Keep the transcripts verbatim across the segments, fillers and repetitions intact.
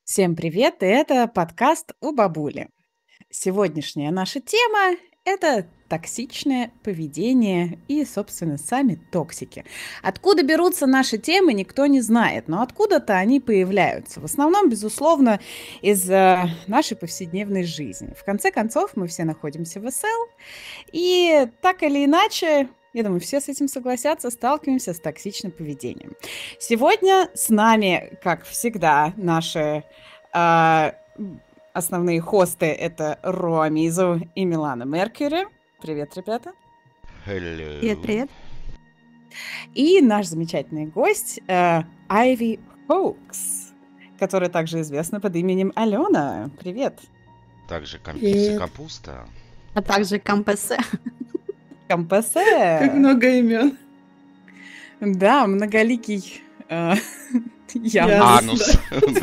Всем привет! И это подкаст у бабули. Сегодняшняя наша тема– это токсичное поведение и, собственно, сами токсики. Откуда берутся наши темы, никто не знает, но откуда-то они появляются. В основном, безусловно, из э, нашей повседневной жизни. В конце концов, мы все находимся в эс эл, и так или иначе, я думаю, все с этим согласятся, сталкиваемся с токсичным поведением. Сегодня с нами, как всегда, наши э, основные хосты – это Роа Мизу и Милана Меркьюри. Привет, ребята. Hello. Привет, привет. И наш замечательный гость э, Айви Хоукс, которая также известна под именем Алена. Привет. Также комписы капуста. А также Кампесе. Кампесе. Как много имен. Да, многоликий э, Янус. Анус.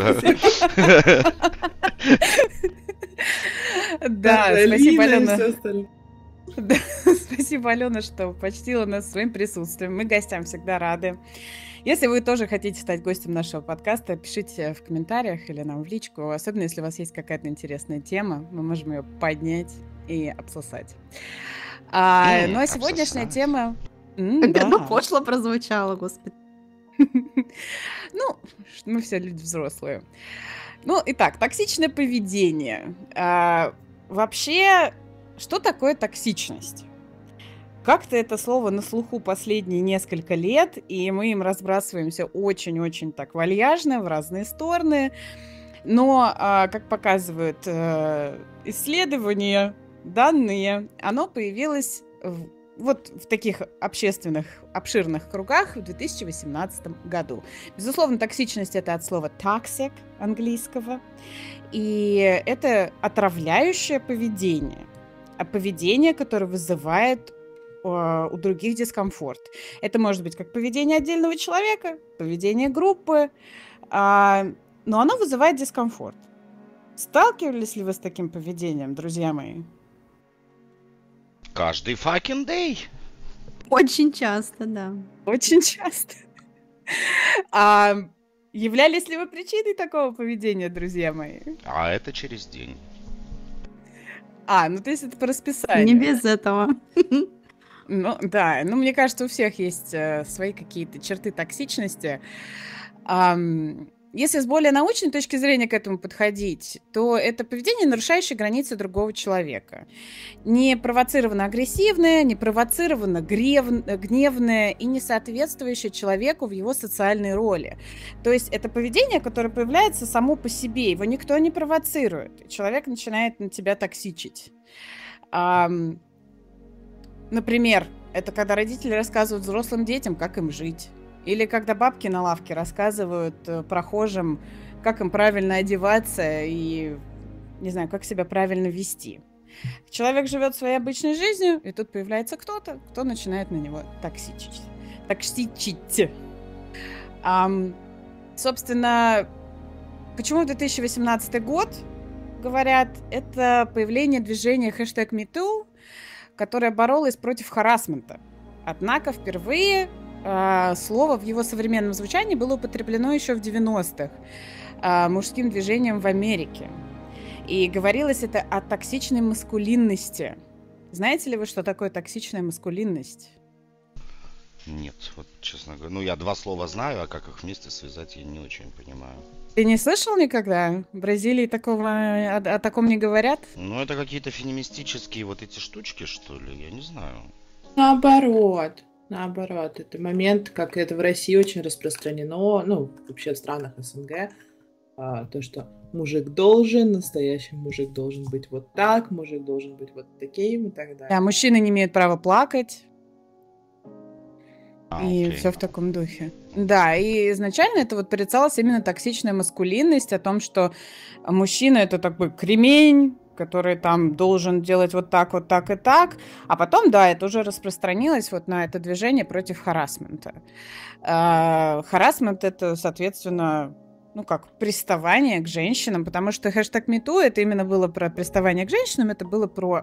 Да, спасибо, Алена. Спасибо, Алена, что почтила нас своим присутствием. Мы гостям всегда рады. Если вы тоже хотите стать гостем нашего подкаста, пишите в комментариях или нам в личку. Особенно, если у вас есть какая-то интересная тема, мы можем ее поднять и обсосать. А, Mm, ну, а сегодняшняя обсосать. тема... М, Как да. оно пошло прозвучало, господи. Ну, мы все люди взрослые. Ну, итак, токсичное поведение. А, вообще, что такое токсичность? Как-то это слово на слуху последние несколько лет, и мы им разбрасываемся очень-очень так вальяжно в разные стороны. Но, а, как показывают э, исследования, данные, оно появилось в, вот в таких общественных, обширных кругах в две тысячи восемнадцатом году. Безусловно, токсичность – это от слова toxic английского, и это отравляющее поведение, а поведение, которое вызывает э, у других дискомфорт. Это может быть как поведение отдельного человека, поведение группы, э, но оно вызывает дискомфорт. Сталкивались ли вы с таким поведением, друзья мои? Каждый fucking day. Очень часто, да. Очень часто. А являлись ли вы причиной такого поведения, друзья мои? А это через день. А, ну то есть это по расписанию. Не без этого. Ну да, ну мне кажется, у всех есть э, свои какие-то черты токсичности. Ам, Если с более научной точки зрения к этому подходить, то это поведение, нарушающее границы другого человека. Не провоцированно агрессивное, не провоцированно грев- гневное и не соответствующее человеку в его социальной роли. То есть это поведение, которое появляется само по себе, его никто не провоцирует. И человек начинает на тебя токсичить. Ам, Например, это когда родители рассказывают взрослым детям, как им жить. Или когда бабки на лавке рассказывают э, прохожим, как им правильно одеваться и, не знаю, как себя правильно вести. Человек живет своей обычной жизнью, и тут появляется кто-то, кто начинает на него токсичить. Токсичить. Ам, собственно, почему две тысячи восемнадцатый год, говорят, это появление движения хэштег MeToo, которое боролось против харассмента. Однако впервые э, слово в его современном звучании было употреблено еще в девяностых э, мужским движением в Америке. И говорилось это о токсичной маскулинности. Знаете ли вы, что такое токсичная маскулинность? Нет, вот честно говоря. Ну, я два слова знаю, а как их вместе связать, я не очень понимаю. Ты не слышал никогда? В Бразилии такого, о, о таком не говорят? Ну, это какие-то феминистические вот эти штучки, что ли? Я не знаю. Наоборот. Наоборот. Это момент, как это в России очень распространено, ну, вообще в странах эс эн гэ, а, то, что мужик должен, настоящий мужик должен быть вот так, мужик должен быть вот таким и так далее. Да, мужчины не имеют права плакать. А, И окей. все в таком духе. Да, и изначально это вот порицалась именно токсичная маскулинность, о том, что мужчина — это такой кремень, который там должен делать вот так, вот так и так. А потом, да, это уже распространилось вот на это движение против харассмента. А, харассмент — это, соответственно, ну как, приставание к женщинам, потому что хэштег MeToo — это именно было про приставание к женщинам, это было про...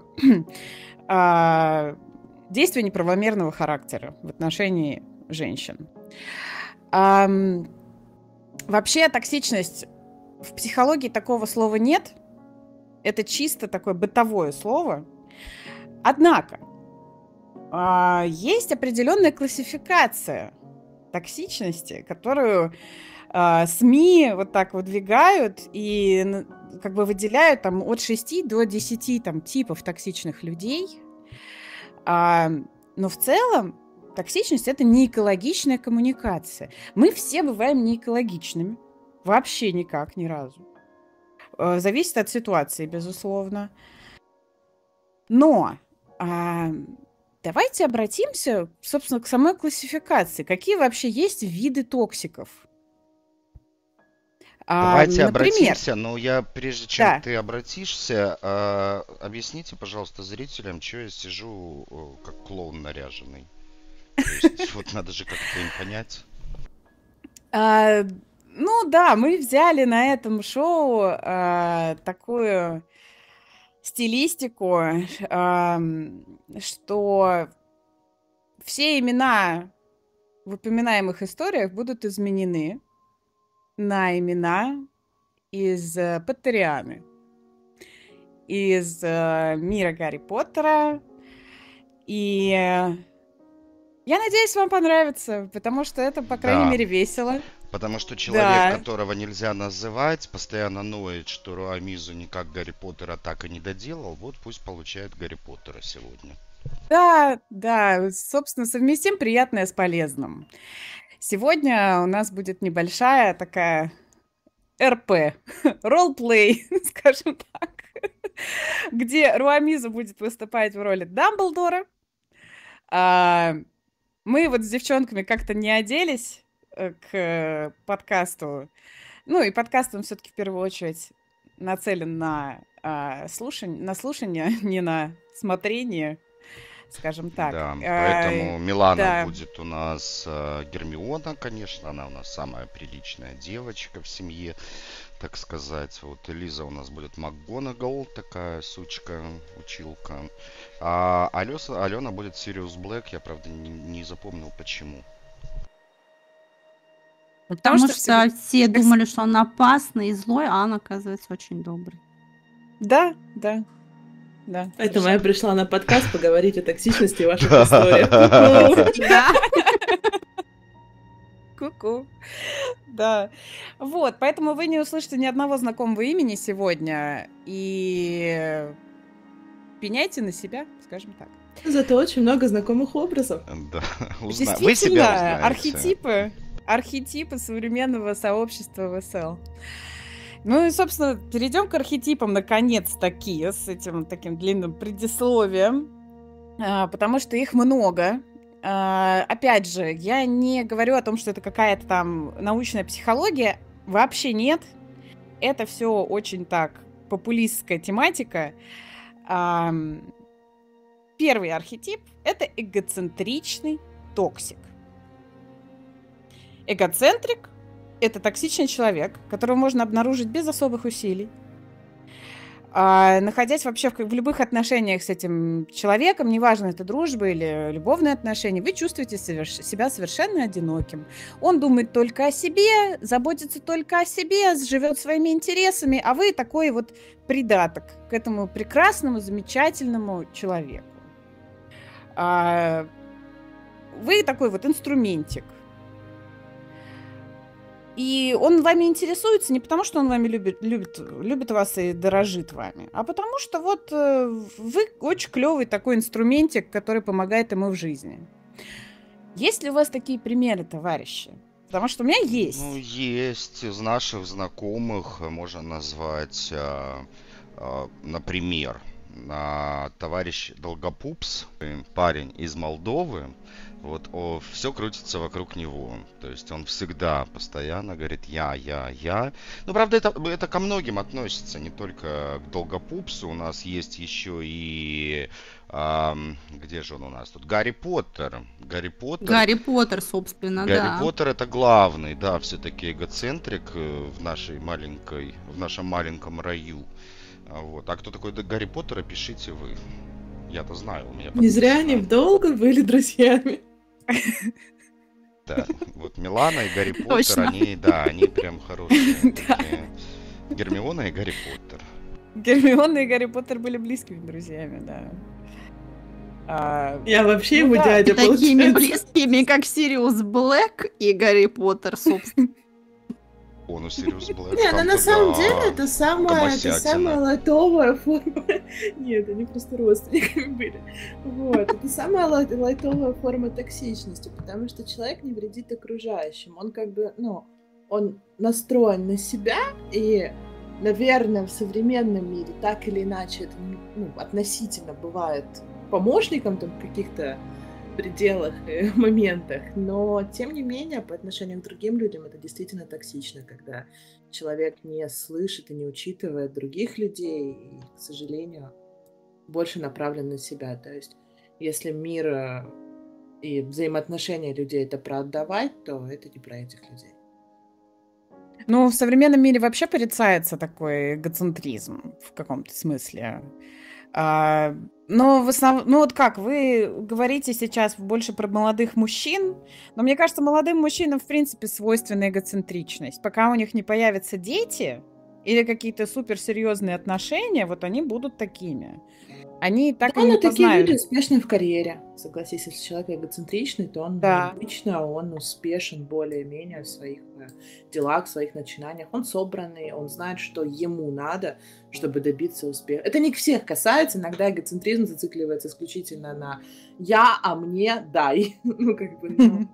действия неправомерного характера в отношении женщин. Ам, вообще токсичность в психологии такого слова нет. Это чисто такое бытовое слово. Однако, а, есть определенная классификация токсичности, которую а, СМИ вот так выдвигают и н- как бы выделяют там от шести до десяти там, типов токсичных людей. А, но в целом токсичность — это не экологичная коммуникация. Мы все бываем не экологичными. Вообще никак, ни разу. Э, Зависит от ситуации, безусловно. Но а, давайте обратимся, собственно, к самой классификации. Какие вообще есть виды токсиков? А, Давайте например, обратимся, но я, прежде чем да, ты обратишься, а, объясните, пожалуйста, зрителям, что я сижу э, как клоун наряженный. То есть вот надо же как-то им понять. а, ну да, мы взяли на этом шоу а, такую стилистику, ам, что все имена в упоминаемых историях будут изменены на имена из э, Поттерианы, из э, мира Гарри Поттера. И э, я надеюсь, вам понравится, потому что это, по крайней Да, мере, весело. потому что человек, Да, которого нельзя называть, постоянно ноет, что Руамизу никак Гарри Поттера так и не доделал, вот пусть получает Гарри Поттера сегодня. да, да, собственно, совместим приятное с полезным. Сегодня у нас будет небольшая такая эр пэ, ролплей, скажем так, где Руамиза будет выступать в роли Дамблдора. А, Мы вот с девчонками как-то не оделись э, к э, подкасту. Ну и подкаст, он все-таки в первую очередь нацелен на, а, слушань- на слушание, не на смотрение, скажем так. Да, А, поэтому Милана Да, будет у нас э, Гермиона, конечно, она у нас самая приличная девочка в семье, так сказать. Вот Элиза у нас будет МакГонагал, такая сучка, училка. А Алёса, Алена будет Сириус Блэк, я, правда, не, не запомнил почему. потому Потому что всегда... что все думали, что он опасный и злой, а он, оказывается, очень добрый. Да, да, да, Поэтому я совершенно. пришла на подкаст поговорить о токсичности в ваших историях. Ку-ку. Да. Ку-ку. Да. Вот, поэтому вы не услышите ни одного знакомого имени сегодня. И пеняйте на себя, скажем так. Зато очень много знакомых образов. Да, узна... Вы себя Действительно, узнаете. архетипы, архетипы современного сообщества в эс эл. Ну и, собственно, перейдем к архетипам наконец-таки, с этим таким длинным предисловием, а, потому что их много. А, Опять же, я не говорю о том, что это какая-то там научная психология. Вообще нет. Это все очень так популистская тематика. Ам, Первый архетип — это эгоцентричный токсик. Эгоцентрик — это токсичный человек, которого можно обнаружить без особых усилий. А, находясь вообще в, в любых отношениях с этим человеком, неважно, это дружба или любовные отношения, вы чувствуете соверш- себя совершенно одиноким. Он думает только о себе, заботится только о себе, живет своими интересами, а вы такой вот придаток к этому прекрасному, замечательному человеку. А, вы такой вот инструментик. И он вами интересуется не потому, что он вами любит, любит, любит вас и дорожит вами, а потому что вот э, вы очень клевый такой инструментик, который помогает ему в жизни. Есть ли у вас такие примеры, товарищи? Потому что у меня есть. Ну, есть из наших знакомых, э, можно назвать, э, э, например, а, товарищ Долгопупс, э, парень из Молдовы. Вот все крутится вокруг него. То есть он всегда постоянно говорит я, я, я. Ну, правда, это, это ко многим относится, не только к Долгопупсу. У нас есть еще и... ам, где же он у нас тут? Гарри Поттер. Гарри Поттер. Гарри Поттер, собственно, Гарри да. Поттер это главный, да, все-таки эгоцентрик э, в нашей маленькой, в нашем маленьком раю. А Вот. А кто такой Д- Гарри Поттер, пишите вы. Я-то знаю, у меня Не зря они подписано. долго были друзьями. Да, вот Милана и Гарри Поттер, Точно. они, да, они прям хорошие Да. такие Гермиона и Гарри Поттер. Гермиона и Гарри Поттер были близкими друзьями, да. А, Я вообще ну его да, дядя, Такими получается. близкими, как Сириус Блэк и Гарри Поттер, собственно. О, ну Сириус Блэк. Не, ну там на тогда самом деле это самая, это гомосятина. самая лайтовая форма. Нет, они просто родственниками были. Вот, это самая лай- лайтовая форма токсичности, потому что человек не вредит окружающим. Он как бы, ну, он настроен на себя, и, наверное, в современном мире так или иначе это, ну, относительно бывает помощником там в каких-то пределах и моментах, но тем не менее по отношению к другим людям это действительно токсично, когда человек не слышит и не учитывает других людей и, к сожалению, больше направлен на себя. То есть если мир э, и взаимоотношения людей это про отдавать, то это не про этих людей. Ну, в современном мире вообще порицается такой эгоцентризм в каком-то смысле. А, но в основном, ну вот как, вы говорите сейчас больше про молодых мужчин, но мне кажется, молодым мужчинам в принципе свойственна эгоцентричность. Пока у них не появятся дети или какие-то суперсерьезные отношения, вот они будут такими. Они так Да, и не но такие познают. люди успешны в карьере. Согласись, если человек эгоцентричный, то он Да. обычно он успешен более-менее в своих э, делах, в своих начинаниях. Он собранный, он знает, что ему надо, чтобы добиться успеха. Это не всех касается. Иногда эгоцентризм зацикливается исключительно на «я, а мне дай». Ну, как бы, ну,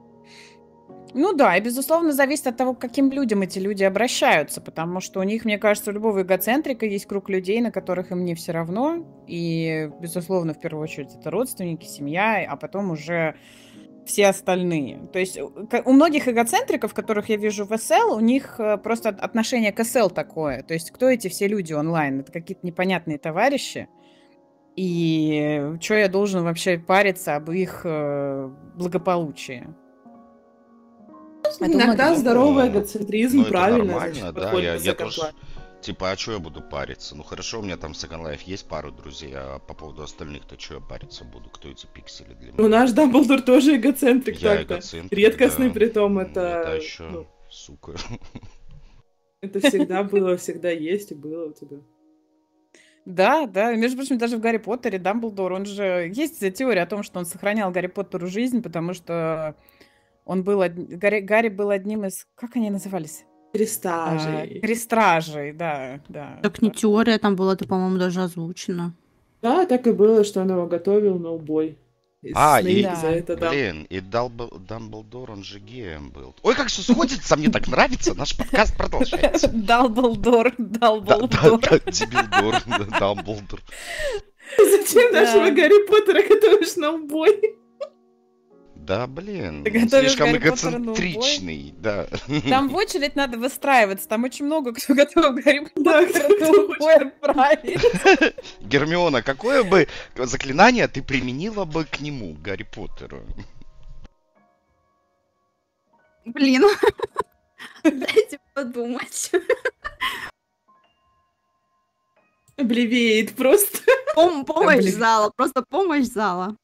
Ну да, и безусловно зависит от того, к каким людям эти люди обращаются, потому что у них, мне кажется, у любого эгоцентрика есть круг людей, на которых им не все равно, и, безусловно, в первую очередь это родственники, семья, а потом уже все остальные. То есть у ка- у многих эгоцентриков, которых я вижу в эс эл, у них э, просто от- отношение к эс эл такое. То есть кто эти все люди онлайн? Это какие-то непонятные товарищи, и что я должен вообще париться об их э, благополучии? Это у иногда многих. здоровый Ну, эгоцентризм Ну, это правильно, нормально, значит, да, подходит я, на я second тоже, plan. типа, а что я буду париться? Ну, хорошо, у меня там в Second Life есть пару друзей, а по поводу остальных-то что я париться буду? Кто эти пиксели для Ну, меня? наш Дамблдор тоже эгоцентрик Я так-то. эгоцентрик, Редкостный, да. при том, Ну, это, это еще, ну, сука. это всегда было, всегда есть и было у тебя. Да, да. И, между прочим, даже в Гарри Поттере Дамблдор, он же... Есть теория о том, что он сохранял Гарри Поттеру жизнь, потому что он был... од- Гарри, Гарри был одним из... Как они назывались? А, Крестажей. крестражей, да, да. Так не теория, там было, это, по-моему, даже озвучено. Да, так и было, что он его готовил на убой. И А, Снейп и, Да. за это дал. блин, и Дамбл- Дамблдор, он же геем был. Ой, как все сходится, мне так нравится, наш подкаст продолжается. Дамблдор, Да, да, Дамблдор. да, Дебилдор, да, Дамблдор. Зачем Да. нашего Гарри Поттера готовишь на убой? Да, блин, Ты он готовишь слишком Гарри Поттера на убой? эгоцентричный, да. Там в очередь надо выстраиваться, там очень много кто готов Гарри Да, Поттера кто-то на убой отправить. Гермиона, какое бы заклинание ты применила бы к нему, Гарри Поттеру? Блин. Дайте подумать. Блевеет просто. Пом- помощь блин. зала, просто помощь зала.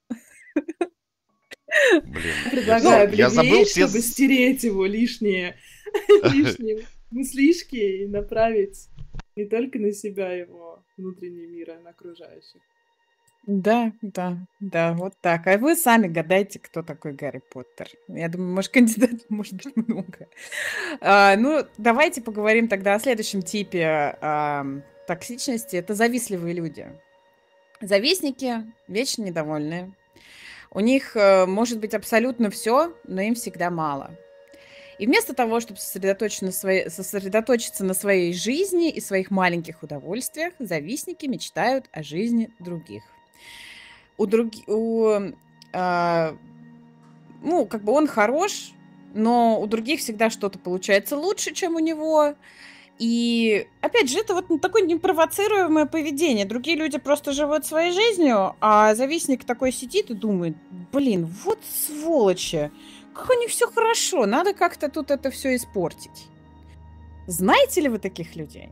Блин, я, Предлагаю я забыл блевеет, все... чтобы стереть его лишние, лишние мыслишки и направить не только на себя его внутренний мир, а на окружающих. Да, да, да, вот так. А вы сами гадайте, кто такой Гарри Поттер. Я думаю, может, кандидатов может быть много. А, ну, давайте поговорим тогда о следующем типе ам, токсичности. Это завистливые люди. Завистники вечно недовольные. У них э, может быть абсолютно все, но им всегда мало. И вместо того, чтобы сосредоточиться на, своей, сосредоточиться на своей жизни и своих маленьких удовольствиях, завистники мечтают о жизни других. У други- у, а, ну, как бы он хорош, но у других всегда что-то получается лучше, чем у него. И, опять же, это вот такое непровоцируемое поведение. Другие люди просто живут своей жизнью, а завистник такой сидит и думает, блин, вот сволочи, как у них все хорошо, надо как-то тут это все испортить. Знаете ли вы таких людей?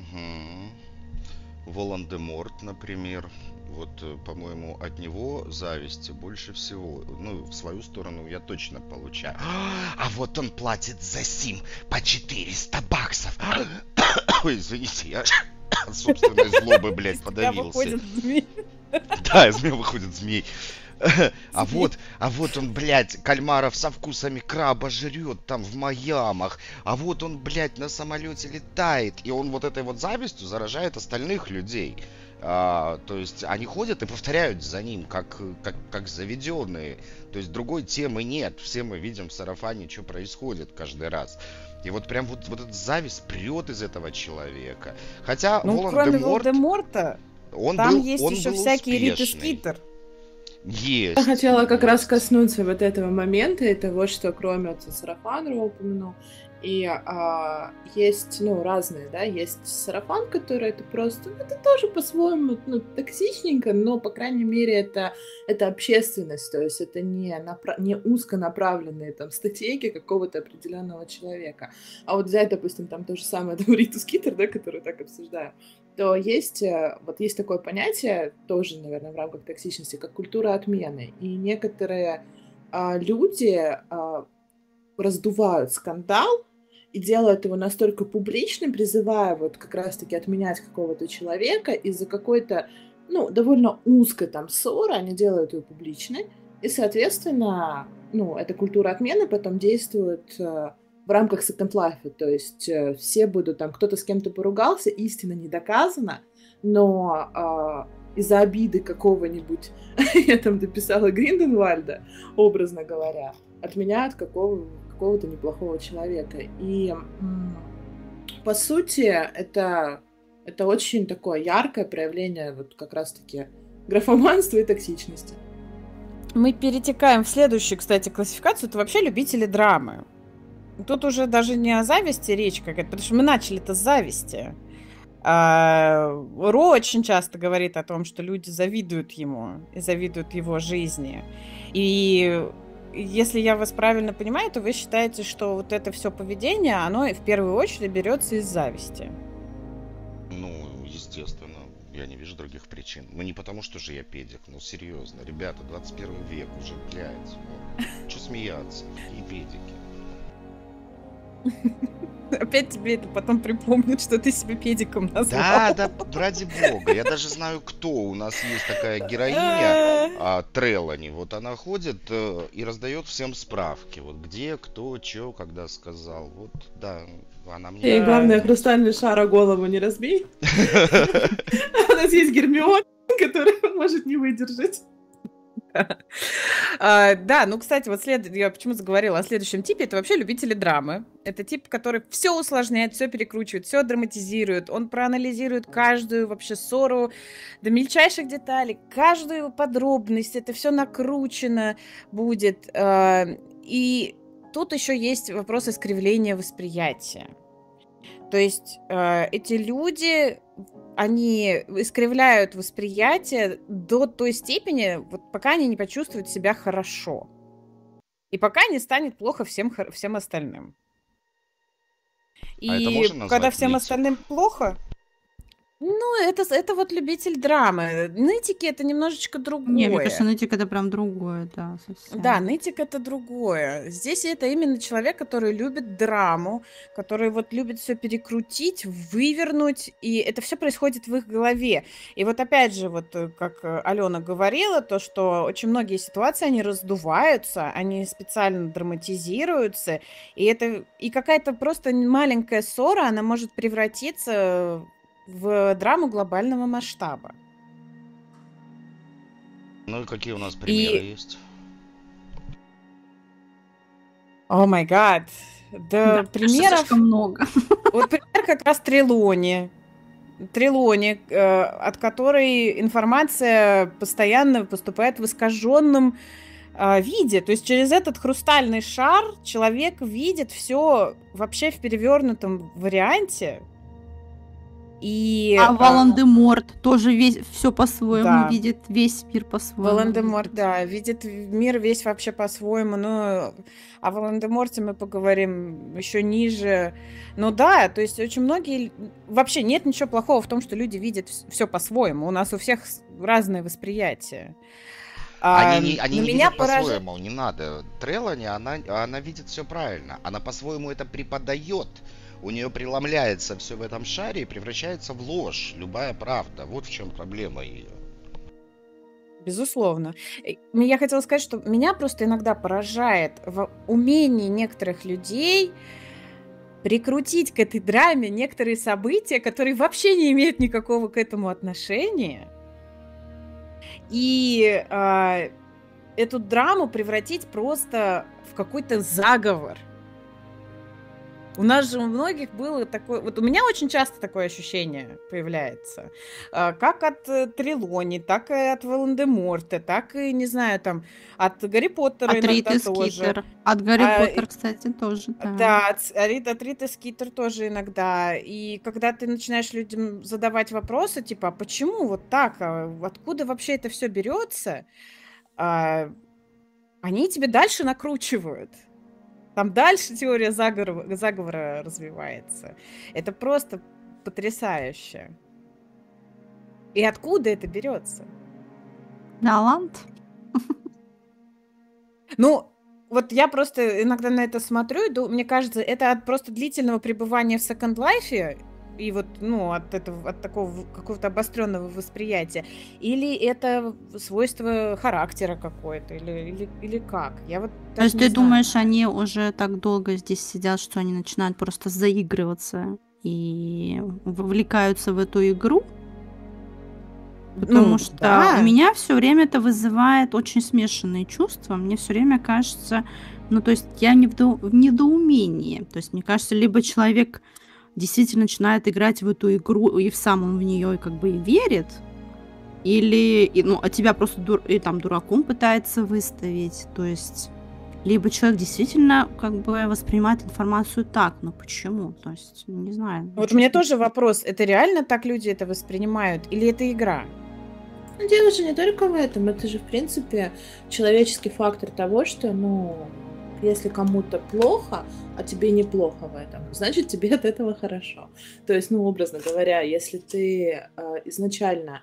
Угу. Волан-де-Морт, например. Вот, э, по-моему, от него зависти больше всего. Ну, в свою сторону я точно получаю. А вот он платит за сим по четыреста баксов. Ой, извините, я от собственной злобы, блядь, Из тебя подавился. выходит змей. Да, из меня выходит змей. А вот, а вот он, блядь, кальмаров со вкусами краба жрет там в Майамах. А вот он, блядь, на самолете летает. И он вот этой вот завистью заражает остальных людей. А, то есть они ходят и повторяют за ним, как, как, как заведенные. То есть другой темы нет. Все мы видим в сарафане, что происходит каждый раз. И вот прям вот, вот эта зависть прет из этого человека. Хотя Ну, кроме Волан-де-Морт, Волан-де-Морта, он там был, есть он еще был всякие Риты успешный. Скитер. Есть. Я хотела как раз есть. коснуться вот этого момента и того, что кроме вот сарафана упомянул, и а, есть, ну, разные, да, есть сарафан, который это просто, ну, это тоже по-своему, ну, токсичненько, но, по крайней мере, это, это общественность, то есть это не, напра- не узконаправленные там статейки какого-то определенного человека. А вот взять, допустим, там то же самое, там, Риту Скитер, да, которую так обсуждаем, то есть, э, вот есть такое понятие, тоже, наверное, в рамках токсичности, как культура отмены. И некоторые а, люди а, раздувают скандал и делают его настолько публичным, призывая вот как раз-таки отменять какого-то человека из-за какой-то, ну, довольно узкой там ссоры, они делают ее публичной, и, соответственно, ну, эта культура отмены потом действует э, в рамках Second Life, то есть э, все будут там, кто-то с кем-то поругался, истина не доказана, но э, из-за обиды какого-нибудь, я там дописала Гринденвальда, образно говоря, отменяют какого, какого-то неплохого человека. И м, по сути это, это очень такое яркое проявление вот как раз-таки графоманства и токсичности. Мы перетекаем в следующую, кстати, классификацию. Это вообще любители драмы. Тут уже даже не о зависти речь какая-то, потому что мы начали-то с зависти. А, Ро очень часто говорит о том, что люди завидуют ему и завидуют его жизни. И если я вас правильно понимаю, то вы считаете, что вот это все поведение, оно в первую очередь берется из зависти. Ну, естественно, я не вижу других причин. Ну, не потому, что же я педик, ну, серьезно. Ребята, двадцать первый век уже, блядь. Ну, что смеяться? И педики. Опять тебе это потом припомнят, что ты себя педиком назвал. Да, да, ради бога. Я даже знаю, кто. У нас есть такая героиня, а, Трелани. Вот она ходит э, и раздает всем справки. Вот где, кто, что, когда сказал. Вот, да, она мне... И главное, хрустальный шар о голову не разбей. У нас есть Гермиона, которая может не выдержать. А, да, ну, кстати, вот след... я почему заговорила о следующем типе, это вообще любители драмы. Это тип, который все усложняет, все перекручивает, все драматизирует. Он проанализирует каждую вообще ссору до мельчайших деталей, каждую подробность. Это все накручено будет. А, и тут еще есть вопрос искривления восприятия. То есть э, эти люди, они искривляют восприятие до той степени, вот пока они не почувствуют себя хорошо. И пока не станет плохо всем, всем остальным. И А это можно назвать когда всем нытик? остальным плохо... Ну, это, это вот любитель драмы. Нытики — это немножечко другое. Не, мне кажется, нытик это прям другое, да, совсем. Да, нытик — это другое. Здесь это именно человек, который любит драму, который вот любит все перекрутить, вывернуть, и это все происходит в их голове. И вот опять же, вот как Алена говорила, то, что очень многие ситуации, они раздуваются, они специально драматизируются, и это и какая-то просто маленькая ссора, она может превратиться в драму глобального масштаба. Ну и какие у нас примеры И- есть? О май гад. Да, Да, кажется, примеров... слишком много. Вот пример как раз Трелони. Трелони, э, от которой информация постоянно поступает в искаженном э, виде. То есть через этот хрустальный шар человек видит все вообще в перевернутом варианте. И А э, Волан-де-Морт тоже весь все по-своему Да. видит, весь мир по-своему. Волан-де-Морт, видит. да, видит мир весь вообще по-своему. Ну, о Волан-де-Морте мы поговорим еще ниже. Ну да, то есть очень многие... Вообще нет ничего плохого в том, что люди видят все по-своему. У нас у всех с- разное восприятие. А, Они не, они но не меня видят поражает- по-своему, не надо. Трелани, она, она видит все правильно. Она по-своему это преподает. у нее преломляется все в этом шаре и превращается в ложь, любая правда. Вот в чем проблема ее. Безусловно. Э, Я хотела сказать, что меня просто иногда поражает в умении некоторых людей прикрутить к этой драме некоторые события, которые вообще не имеют никакого к этому отношения, и а, эту драму превратить просто в какой-то заговор. У нас же у многих было такое... Вот у меня очень часто такое ощущение появляется. А, Как от э, Трелони, так и от Волан-де-Морта, так и, не знаю, там, от Гарри Поттера От иногда Риты тоже. Скитер. От Гарри А, Поттер, кстати, тоже, да. Да, от, от Рит- от Риты Скитер тоже иногда. И когда ты начинаешь людям задавать вопросы, типа, а почему вот так? А откуда вообще это все берется? А, Они тебе дальше накручивают. Там дальше теория заговора, заговора развивается. Это просто потрясающе. И откуда это берется? Талант. Ну, вот я просто иногда на это смотрю, и ду- мне кажется, это от просто длительного пребывания в Second Life и вот, ну, от этого, от такого в- какого-то обостренного восприятия, или это свойство характера какое-то, или, или, или как? Я вот То даже есть не ты знаю. думаешь, они уже так долго здесь сидят, что они начинают просто заигрываться и вовлекаются в эту игру? Потому Ну, что да. у меня все время это вызывает очень смешанные чувства. Мне все время кажется, ну, то есть я не в, до- в недоумении. То есть мне кажется, либо человек действительно начинает играть в эту игру и в самом в нее как бы и верит, или, и, ну, а тебя просто дур- и там дураком пытается выставить. То есть либо человек действительно как бы воспринимает информацию так, но почему? То есть, не знаю. Вот у очень меня смешно. тоже вопрос, это реально так люди это воспринимают, или это игра? Ну, дело же не только в этом, это же, в принципе, человеческий фактор того, что, ну, если кому-то плохо, а тебе неплохо в этом, значит, тебе от этого хорошо. То есть, ну, образно говоря, если ты э, изначально,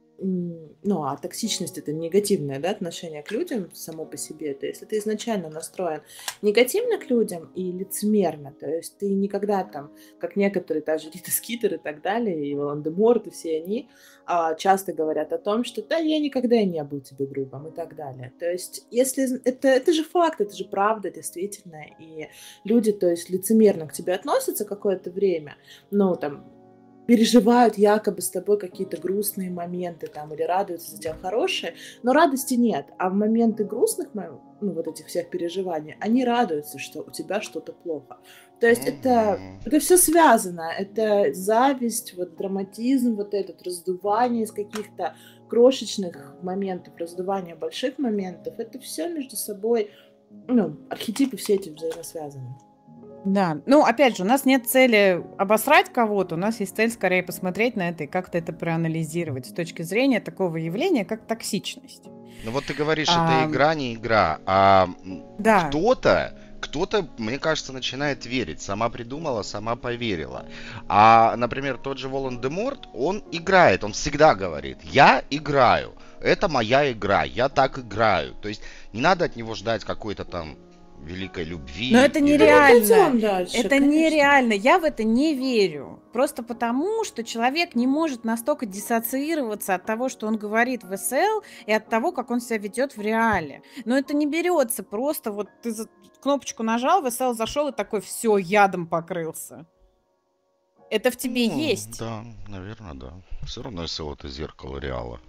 м, ну, а токсичность — это негативное, да, отношение к людям само по себе, то если ты изначально настроен негативно к людям и лицемерно, то есть ты никогда там, как некоторые, даже Рита Скитер и так далее, и Волан-де-Морт, и все они, а, часто говорят о том, что да, я никогда и не был тебе другом и так далее. То есть, если это, это же факт, это же правда, действительно, и люди, то есть, лицемерно к тебе относятся какое-то время, ну, там, переживают якобы с тобой какие-то грустные моменты там или радуются за тебя хорошие, но радости нет. А в моменты грустных, мо- ну, вот этих всех переживаний, они радуются, что у тебя что-то плохо. То есть это, Мгм. это все связано. Это зависть, вот драматизм, вот этот раздувание из каких-то крошечных моментов, раздувание больших моментов. Это все между собой, ну, архетипы все эти взаимосвязаны. Да, ну, опять же, у нас нет цели обосрать кого-то, у нас есть цель скорее посмотреть на это и как-то это проанализировать с точки зрения такого явления, как токсичность. Ну вот ты говоришь, А, это игра, не игра, а м, Да, кто-то, кто-то, мне кажется, начинает верить. Сама придумала, сама поверила. А, например, тот же Волан-де-Морт, он играет, он всегда говорит, я играю, это моя игра, я так играю. То есть не надо от него ждать какой-то там великой любви. но это или- нереально. Пойдем дальше, Это конечно. нереально. Я в это не верю. Просто потому, что человек не может настолько диссоциироваться от того, что он говорит в эс эл, и от того, как он себя ведет в реале. Но это не берется просто вот ты за- кнопочку нажал, в эс эл зашел и такой, все, ядом покрылся. Это в тебе Ну, есть. да, наверное, да. Все равно эс эл это зеркало реала.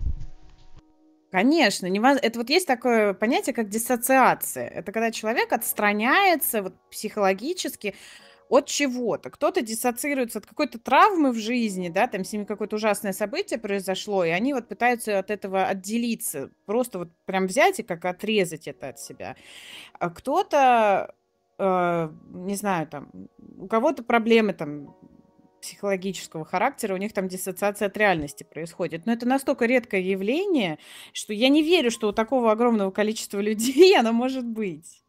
Конечно, невоз- это вот есть такое понятие, как диссоциация. Это когда человек отстраняется вот, психологически от чего-то. Кто-то диссоциируется от какой-то травмы в жизни, да, там с ними какое-то ужасное событие произошло, и они вот пытаются от этого отделиться, просто вот прям взять и как отрезать это от себя. А кто-то, э, не знаю, там, у кого-то проблемы там психологического характера, у них там диссоциация от реальности происходит. Но это настолько редкое явление, что я не верю, что у такого огромного количества людей оно может быть.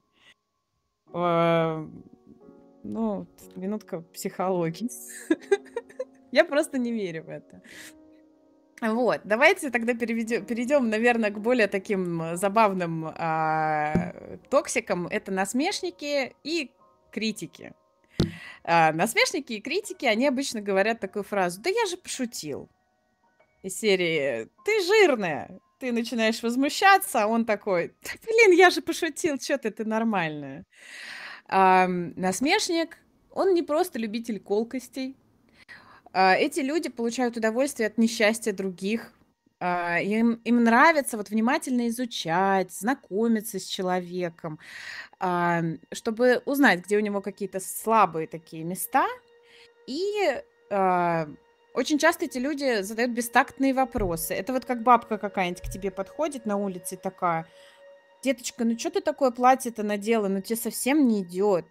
Э, Ну, минутка психологии. Я просто не верю в это. Вот, давайте тогда переведем, перейдем, наверное, к более таким э, забавным а, токсикам. Это насмешники и критики. А, насмешники и критики, они обычно говорят такую фразу: «Да я же пошутил». Из серии «Ты жирная». Ты начинаешь возмущаться, а он такой: «Да, блин, я же пошутил, чё ты, ты нормальная». Ам, насмешник, он не просто любитель колкостей. А, эти люди получают удовольствие от несчастья других. А, им, им нравится вот внимательно изучать, знакомиться с человеком, а, чтобы узнать, где у него какие-то слабые такие места. И а, очень часто эти люди задают бестактные вопросы. Это вот как бабка какая-нибудь к тебе подходит на улице и такая: «Деточка, ну что ты такое платье-то надела? Ну тебе совсем не идет».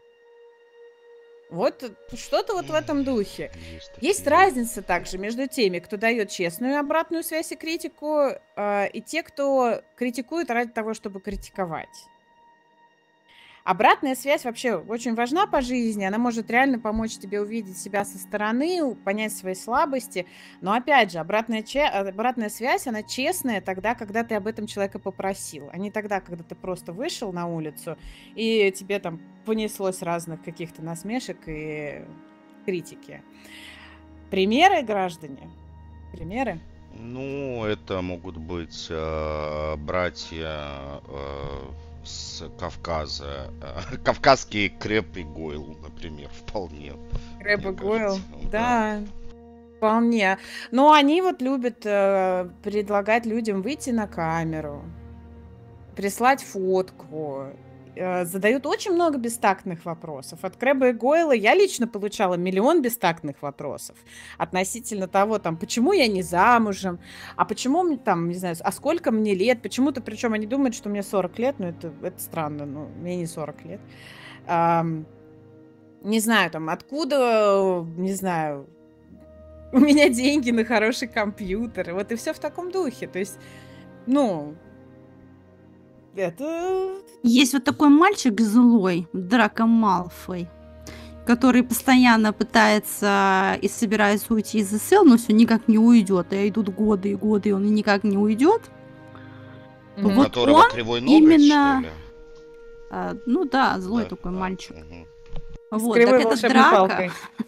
Вот э, что-то вот в этом духе. Есть Есть такие. разница также между теми, кто дает честную обратную связь и критику, а, и те, кто критикует ради того, чтобы критиковать. Обратная связь вообще очень важна по жизни. Она может реально помочь тебе увидеть себя со стороны, у- понять свои слабости. Но опять же, обратная, че- обратная связь, она честная тогда, когда ты об этом человека попросил, а не тогда, когда ты просто вышел на улицу и тебе там понеслось разных каких-то насмешек и критики. Примеры, граждане? Примеры? Ну, это могут быть э, братья э, с Кавказа. э, Кавказские Крэб и Гойл, например, вполне. Крэб и Мне Гойл. кажется, да. Да, вполне. Но они вот любят э, предлагать людям выйти на камеру, прислать фотку, э, задают очень много бестактных вопросов. От Крэба и Гойла я лично получала миллион бестактных вопросов относительно того, там, почему я не замужем, а почему, мне там, не знаю, а сколько мне лет, почему-то, причем они думают, что мне сорок лет, но это, это странно, ну, мне не сорок лет. Ам, не знаю, там, откуда, не знаю, у меня деньги на хороший компьютер, вот и все в таком духе, то есть, ну, это... Есть вот такой мальчик злой, Драко Малфой, который постоянно пытается и собирается уйти из СЛ, но все никак не уйдет. И идут годы и годы, и он никак не уйдет. Мгм. У Вот которого он кривой ноготь, именно... что ли? а, ну да, злой Да? такой А, мальчик. мгм. С Вот, кривой так этот волшебной Драко, палкой.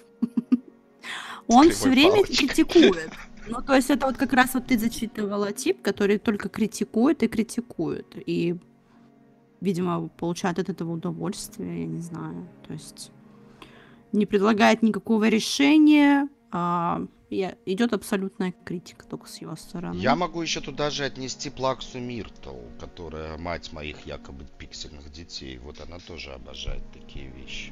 он кривой все время палочкой. критикует. Ну, то есть это вот как раз вот ты зачитывала тип, который только критикует и критикует. И, видимо, получает от этого удовольствие, я не знаю. То есть не предлагает никакого решения, а я- идет абсолютная критика только с его Я стороны. могу еще туда же отнести Плаксу Миртл, которая мать моих якобы пиксельных детей. Вот она тоже обожает такие вещи.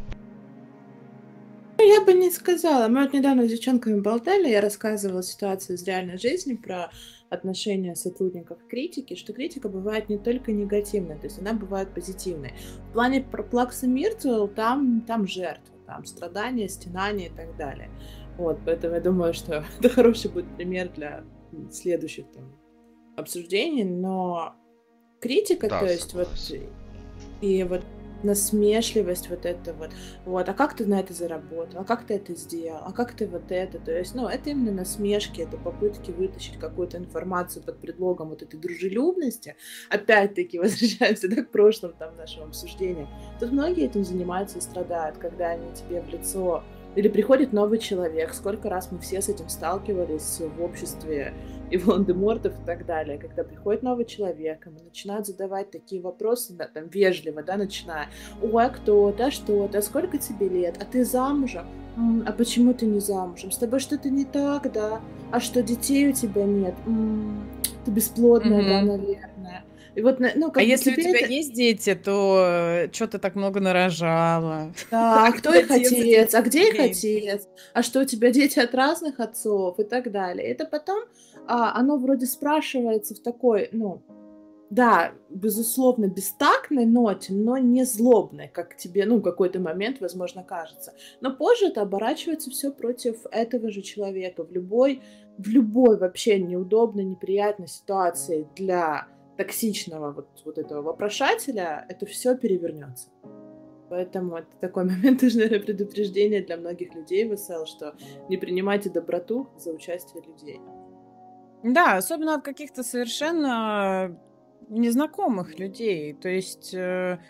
Ну, я бы не сказала. Мы вот недавно с девчонками болтали, я рассказывала ситуацию из реальной жизни про отношения сотрудников к критике, что критика бывает не только негативной, то есть она бывает позитивной. В плане про Плакса Миртл там, там жертва, там страдания, стенания и так далее. Вот, поэтому я думаю, что это хороший будет пример для следующих там обсуждений, но критика, Да, то есть вот согласен. и вот насмешливость вот это вот, вот, а как ты на это заработал, а как ты это сделал, а как ты вот это, то есть, ну, это именно насмешки, это попытки вытащить какую-то информацию под предлогом вот этой дружелюбности, опять-таки возвращаемся, да, к прошлым там нашим обсуждениям, тут многие этим занимаются и страдают, когда они тебе в лицо, или приходит новый человек, сколько раз мы все с этим сталкивались в обществе и Волан-де-Мортов и так далее, когда приходит новый человек, ему начинают задавать такие вопросы, да, там, вежливо, да, начиная, ой, а кто ты, а что ты, а сколько тебе лет, а ты замужем, М, а почему ты не замужем, с тобой что-то не так, да, а что, детей у тебя нет, М, ты бесплодная, да, Мгм. наверное, и вот, на- ну, А как бы если у тебе тебя это... есть дети, то что ты так много нарожала? Да, А а кто где их отец этих отец? А где их детей? отец? А что, у тебя дети от разных отцов и так далее. Это потом, а, оно вроде спрашивается в такой, ну, да, безусловно, бестактной ноте, но не злобной, как тебе, ну, в какой-то момент, возможно, кажется. Но позже это оборачивается все против этого же человека. В любой, в любой вообще неудобной, неприятной ситуации для токсичного вот, вот этого вопрошателя это все перевернется. Поэтому это такой момент, тоже, наверное, предупреждение для многих людей в СЛ, что не принимайте доброту за участие людей. Да, особенно от каких-то совершенно незнакомых людей. То есть, э,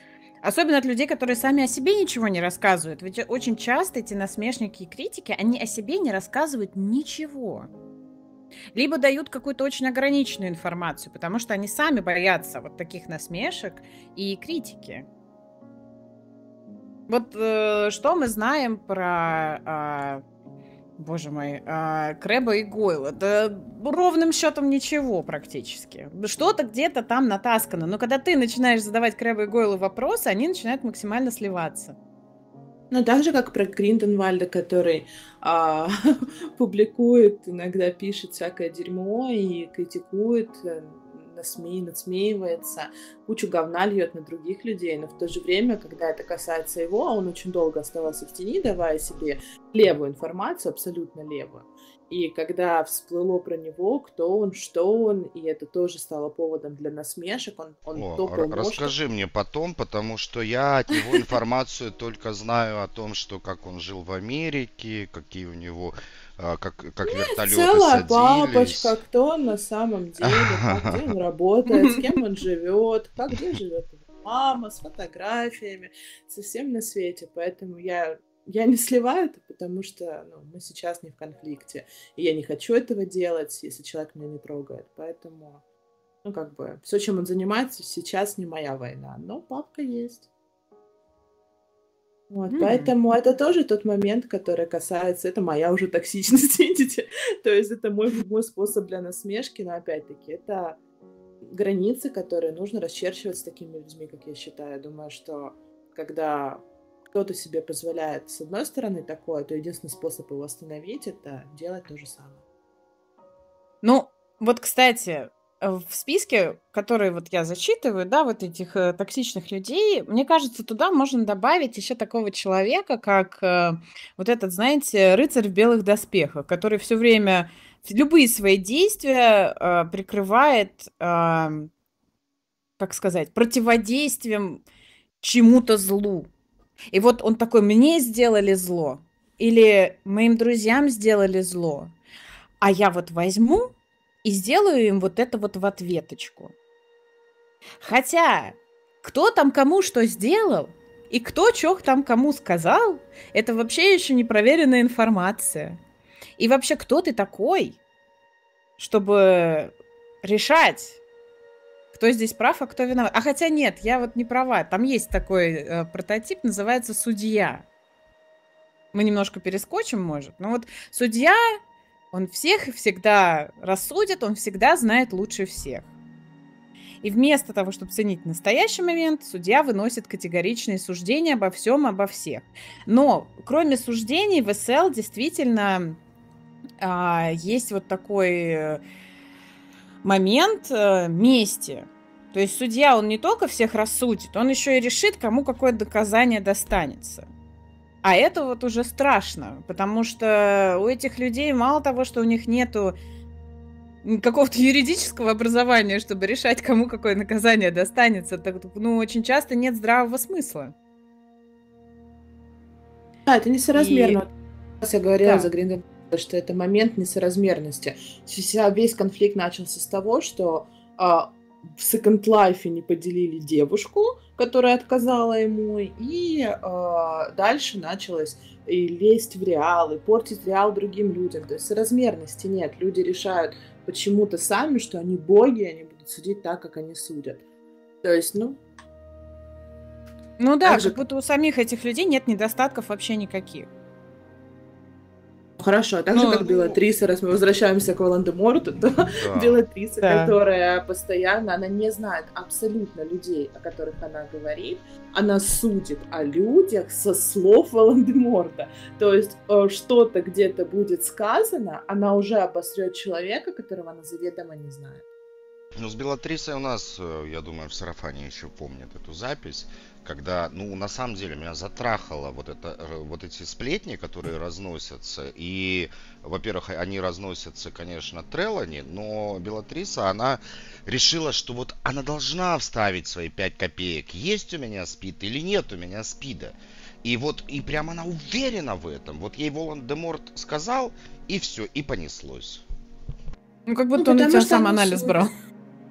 Особенно от людей, которые сами о себе ничего не рассказывают. Ведь очень часто эти насмешники и критики, они о себе не рассказывают ничего. Либо дают какую-то очень ограниченную информацию, потому что они сами боятся вот таких насмешек и критики. Вот э, что мы знаем про, э, боже мой, э, Крэба и Гойла? Да ровным счетом ничего практически. Что-то где-то там натаскано. Но когда ты начинаешь задавать Крэбу и Гойлу вопросы, они начинают максимально сливаться. Ну, так же, как про Гринденвальда, который а, публикует, иногда пишет всякое дерьмо и критикует, насме... надсмеивается, кучу говна льет на других людей, но в то же время, когда это касается его, он очень долго оставался в тени, давая себе левую информацию, абсолютно левую. И когда всплыло про него, кто он, что он, и это тоже стало поводом для насмешек, он, он О, топал р- ножкой. расскажи мне потом, потому что я от него информацию только знаю о том, что как он жил в Америке, какие у него, а, как, как вертолеты Целая садились. папочка, кто он на самом деле, как, где он работает, с кем он живет, как где живет его мама, с фотографиями, со всем на свете. Поэтому я, я не сливаю это, потому что ну, мы сейчас не в конфликте. И я не хочу этого делать, если человек меня не трогает. Поэтому, ну как бы, все, чем он занимается, сейчас не моя война. Но папка есть. Вот, М. поэтому это тоже тот момент, который касается, это моя уже токсичность, видите? То есть это мой, мой способ для насмешки, но опять-таки это границы, которые нужно расчерчивать с такими людьми, как я считаю. Я думаю, что когда кто-то себе позволяет с одной стороны такое, то единственный способ его остановить — это делать то же самое. Ну, вот, кстати, в списке, который вот я зачитываю, да, вот этих э, токсичных людей, мне кажется, туда можно добавить еще такого человека, как э, вот этот, знаете, рыцарь в белых доспехах, который все время любые свои действия э, прикрывает, э, как сказать, противодействием чему-то злу. И вот он такой: мне сделали зло, или моим друзьям сделали зло, а я вот возьму и сделаю им вот это вот в ответочку. Хотя, кто там кому что сделал, и кто чё там кому сказал, это вообще еще не проверенная информация. И вообще, кто ты такой, чтобы решать, кто здесь прав, а кто виноват? А хотя нет, я вот не права. Там есть такой э, прототип, называется судья. Мы немножко перескочим, может. Но вот судья, он всех всегда рассудит, он всегда знает лучше всех. И вместо того, чтобы ценить настоящий момент, судья выносит категоричные суждения обо всем, обо всех. Но кроме суждений в эс эл действительно а, есть вот такой момент а, мести. То есть судья, он не только всех рассудит, он еще и решит, кому какое доказание достанется. А это вот уже страшно, потому что у этих людей мало того, что у них нету какого-то юридического образования, чтобы решать, кому какое наказание достанется, так, ну, очень часто нет здравого смысла. Да, это несоразмерно. И... Я говорила да. за Гринденвальда, что это момент несоразмерности. Весь конфликт начался с того, что а, в Second Life не поделили девушку, которая отказала ему, и а, дальше началось и лезть в реал, и портить реал другим людям. То есть соразмерности нет. Люди решают почему-то сами, что они боги, они будут судить так, как они судят. То есть, ну... Ну да, же... как будто у самих этих людей нет недостатков вообще никаких. Хорошо, так ну, же, как Белатриса, раз мы возвращаемся к Волан-де-Морту, то да. Белатриса, да. которая постоянно, она не знает абсолютно людей, о которых она говорит, она судит о людях со слов Волан-де-Морта. То есть что-то где-то будет сказано, она уже обосрет человека, которого она заведомо не знает. Ну, с Белатрисой у нас, я думаю, в сарафане еще помнят эту запись, когда, ну, на самом деле, меня затрахало вот, это, вот эти сплетни, которые разносятся. И, во-первых, они разносятся, конечно, Трелани, но Белатриса, она решила, что вот она должна вставить свои пять копеек. Есть у меня спид или нет у меня спида. И вот, и прямо она уверена в этом. Вот ей Волан-де-Морт сказал, и все, и понеслось. Ну, как будто ну, он у тебя сам анализ брал.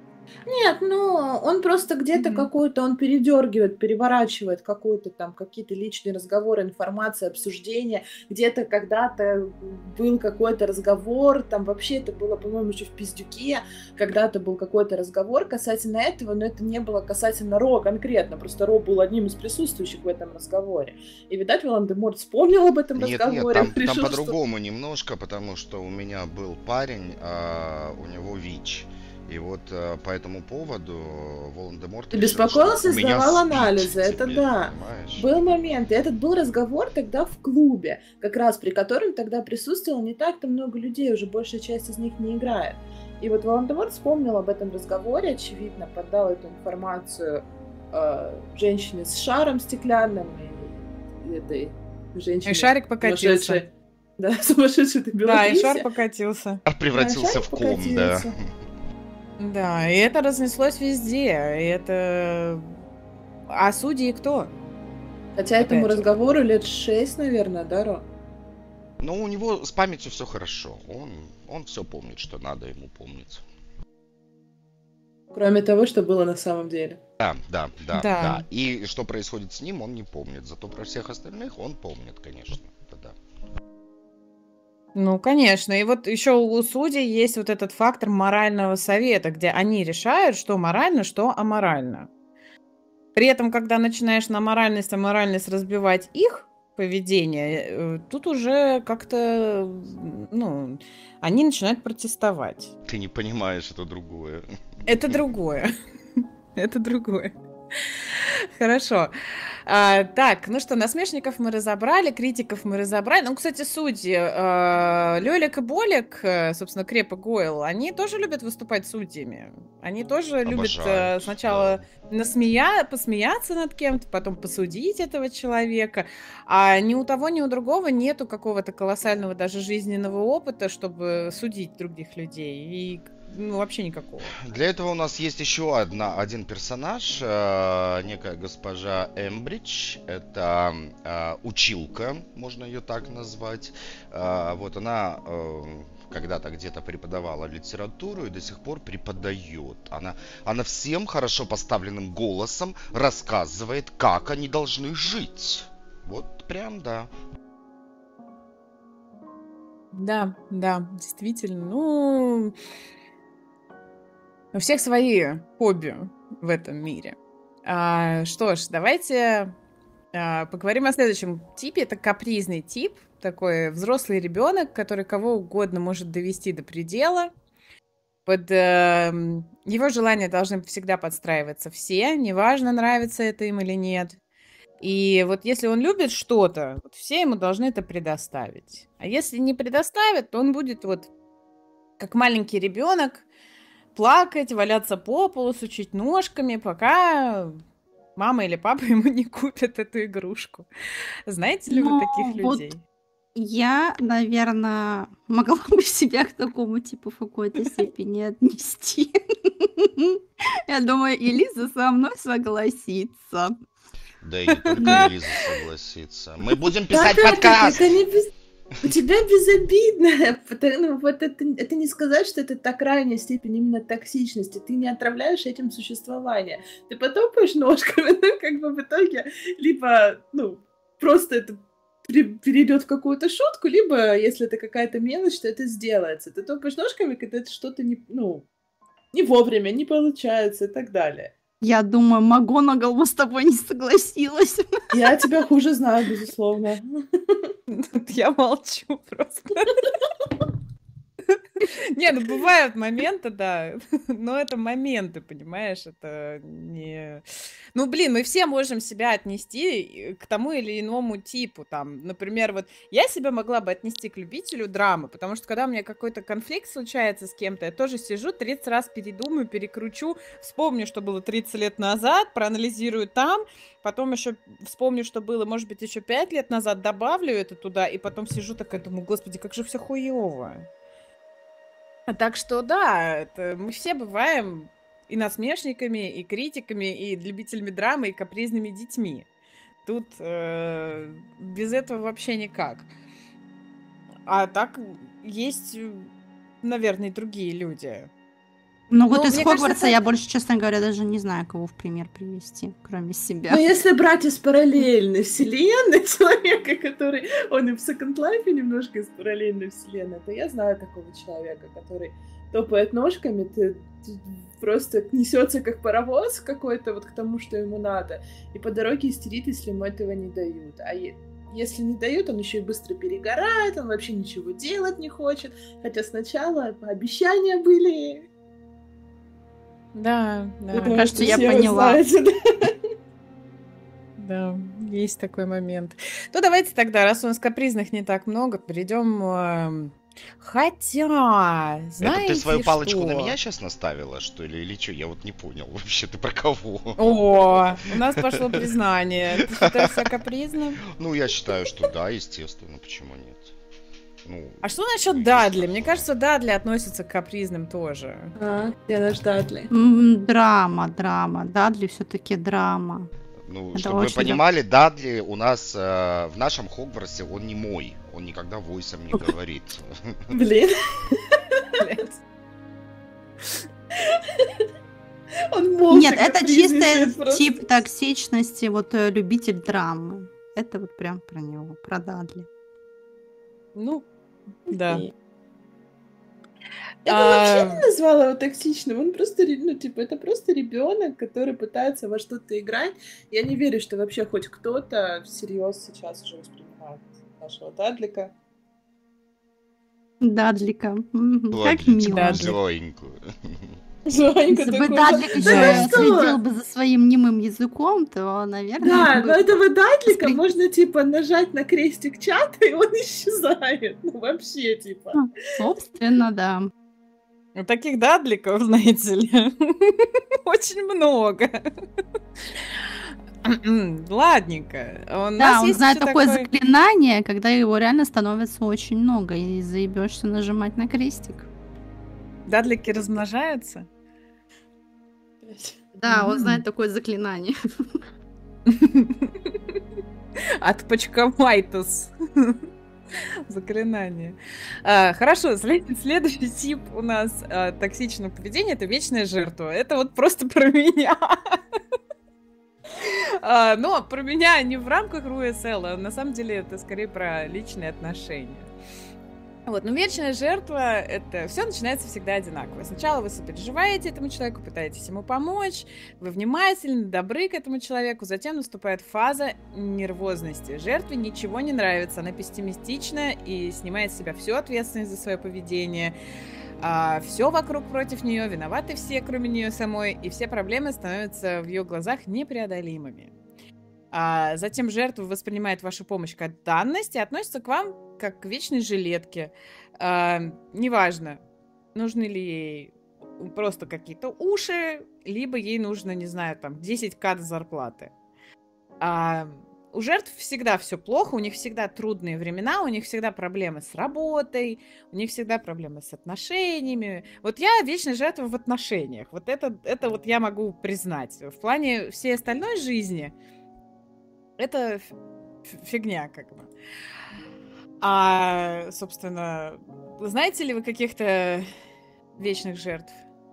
Нет, ну, он просто где-то Мгм. какую-то, он передергивает, переворачивает какую-то там, какие-то личные разговоры, информация, обсуждения. Где-то когда-то был какой-то разговор, там вообще это было, по-моему, еще в «Пиздюке», когда-то был какой-то разговор касательно этого, но это не было касательно Ро конкретно, просто Ро был одним из присутствующих в этом разговоре. И, видать, Волан-де-Морт вспомнил об этом Нет, нет, разговоре, там, там решил, что... по-другому немножко, потому что у меня был парень, а у него ВИЧ. И вот а, по этому поводу Волан-де-Морт Ты решил, что беспокоился, у меня сдавал сбить анализы, это теперь, да. понимаешь? Был момент, и этот был разговор тогда в клубе, как раз при котором тогда присутствовало не так-то много людей, уже большая часть из них не играет. И вот Волан-де-Морт вспомнил об этом разговоре, очевидно, поддал эту информацию э, женщине с шаром стеклянным и этой И женщине шарик покатился. сумасшедшей, да, сумасшедшей Да, и Беларуси. шар покатился. Шар превратился шарик в ком, да. покатился. Да, и это разнеслось везде. И это... А судьи кто? Хотя этому Опять же. разговору лет шесть, наверное, да, Ро? Но у него с памятью все хорошо. Он, он все помнит, что надо ему помнить. Кроме того, что было на самом деле. Да, да, да, Да. да. И что происходит с ним, он не помнит. Зато про всех остальных он помнит, конечно. Это да. Ну, конечно. И вот еще у судей есть вот этот фактор морального совета, где они решают, что морально, что аморально. При этом, когда начинаешь на моральность, аморальность разбивать их поведение, э, тут уже как-то, ну, они начинают протестовать. Ты не понимаешь, это другое. Это другое. Это другое. Хорошо. А, так, ну что, насмешников мы разобрали, критиков мы разобрали. Ну, кстати, судьи, э, Лёлик и Болик, э, собственно, Креп и Гойл, они тоже любят выступать судьями. Они тоже любят э, Обожают, сначала насмея... посмеяться над кем-то, потом посудить этого человека. А ни у того, ни у другого нету какого-то колоссального даже жизненного опыта, чтобы судить других людей. И ну, вообще никакого. Для этого у нас есть еще одна, один персонаж, э, некая госпожа Эмбридж. Это э, училка, можно ее так назвать. Э, вот она э, когда-то где-то преподавала литературу и до сих пор преподает. Она, она всем хорошо поставленным голосом рассказывает, как они должны жить. Вот прям да. Да, да, действительно. Ну, у всех свои хобби в этом мире. А, что ж, давайте а, поговорим о следующем типе. Это капризный тип, такой взрослый ребенок, который кого угодно может довести до предела. Под э, его желания должны всегда подстраиваться все, неважно, нравится это им или нет. И вот если он любит что-то, вот все ему должны это предоставить. А если не предоставят, то он будет вот как маленький ребенок плакать, валяться по полу, сучить ножками, пока мама или папа ему не купят эту игрушку. Знаете ли вы Но таких вот людей? я, наверное, могла бы себя к такому типу в какой-то степени отнести. Я думаю, и Лиза со мной согласится. Да и не только Элиза согласится. Мы будем писать Да-да, подкаст! это не без- У тебя безобидно. Потому- Ну, вот это, это не сказать, что это так крайняя степень именно токсичности. Ты не отравляешь этим существование. Ты потопаешь ножками, ну, как бы в итоге либо, ну, просто это пере- перейдет в какую-то шутку, либо, если это какая-то мелочь, то это сделается. Ты топаешь ножками, когда это что-то не, ну, не вовремя, не получается и так далее. Я думаю, МакГонагал бы с тобой не согласилась. Я тебя хуже знаю, безусловно. Тут я молчу просто. Не, ну бывают моменты, да, но это моменты, понимаешь, это не... Ну, блин, мы все можем себя отнести к тому или иному типу, там, например, вот я себя могла бы отнести к любителю драмы, потому что когда у меня какой-то конфликт случается с кем-то, я тоже сижу, тридцать раз передумаю, перекручу, вспомню, что было тридцать лет назад, проанализирую там, потом еще вспомню, что было, может быть, еще пять лет назад, добавлю это туда, и потом сижу такая, думаю, господи, как же все хуево. Так что да, это мы все бываем и насмешниками, и критиками, и любителями драмы, и капризными детьми. Тут э, без этого вообще никак. А так есть, наверное, и другие люди. Ну вот Ну, из мне кажется, Хогвартса это... я больше, честно говоря, даже не знаю, кого в пример привести, кроме Но себя. если брать из параллельной вселенной человека, который... Он и в Second Life немножко из параллельной вселенной, то я знаю такого человека, который топает ножками, ты, ты просто несется как паровоз какой-то вот к тому, что ему надо, и по дороге истерит, если ему этого не дают. А е- если не дают, он еще и быстро перегорает, он вообще ничего делать не хочет, хотя сначала обещания были... Да, да. Я Мне думаю, кажется, что я все вы поняла. знаете, да? Да, есть такой момент. Ну, давайте тогда, раз у нас капризных не так много, перейдем... эм, Хотя, Это ты свою знаете палочку на меня что? сейчас наставила, что ли, или что? Я вот не понял вообще, ты про кого? О, у нас пошло признание. Ты считаешь себя капризным? Ну, я считаю, что да, естественно, почему нет? Ну, А что насчет ну, Дадли? есть Мне такое. кажется, Дадли относится к капризным тоже. А, я наш Дадли. М, Драма, драма. Дадли все-таки драма. Ну, Это чтобы вы очень... да- понимали, Дадли у нас э, в нашем Хогвартсе, он не мой. Он никогда войсом не говорит. Блин, Блядь. он молча Нет, это чисто капризничает просто. тип токсичности, вот э, любитель драмы. Это вот прям про него, про Дадли. Ну, да. Окей. Я бы вообще А, не назвала его токсичным. Он просто, ре- ну, типа, это просто ребенок, который пытается во что-то играть. Я не верю, что вообще хоть кто-то всерьез сейчас уже воспринимает нашего Дадлика. Дадлика. Мгм, как Ладненько, мило. Дадли. злоенько. Женька Если бы такой, Дадлик да еще Да. ну что? следил бы за своим немым языком, то, наверное, Да, но бы... этого Дадлика Спри- можно, типа, нажать на крестик чата, и он исчезает. Ну, вообще, типа. Ну, собственно, да. ну, таких Дадликов, знаете ли, очень много. Ладненько. У Да, нас он есть знает еще такое такой... заклинание, когда его реально становится очень много, и заебешься нажимать на крестик. Дадлики размножаются? Да, он М. знает такое заклинание. От Пачкамайтус. Заклинание. А, хорошо, след- следующий тип у нас а, токсичного поведения — это вечная жертва. Это вот просто про меня. А, но про меня не в рамках эр ю эс эл, а на самом деле это скорее про личные отношения. Вот, но вечная жертва — это все начинается всегда одинаково. Сначала вы сопереживаете этому человеку, пытаетесь ему помочь, вы внимательны, добры к этому человеку, затем наступает фаза нервозности. Жертве ничего не нравится, она пессимистична и снимает с себя всю ответственность за свое поведение. А, все вокруг против нее, виноваты все, кроме нее самой, и все проблемы становятся в ее глазах непреодолимыми. А затем жертва воспринимает вашу помощь как данность и относится к вам как к вечной жилетке. А, неважно, нужны ли ей просто какие-то уши, либо ей нужно, не знаю, там, десять тысяч зарплаты. А, у жертв всегда все плохо, у них всегда трудные времена, у них всегда проблемы с работой, у них всегда проблемы с отношениями. Вот я вечная жертва в отношениях. Вот это, это вот я могу признать. В плане всей остальной жизни это ф- фигня, как бы. А, собственно, знаете ли вы каких-то вечных жертв?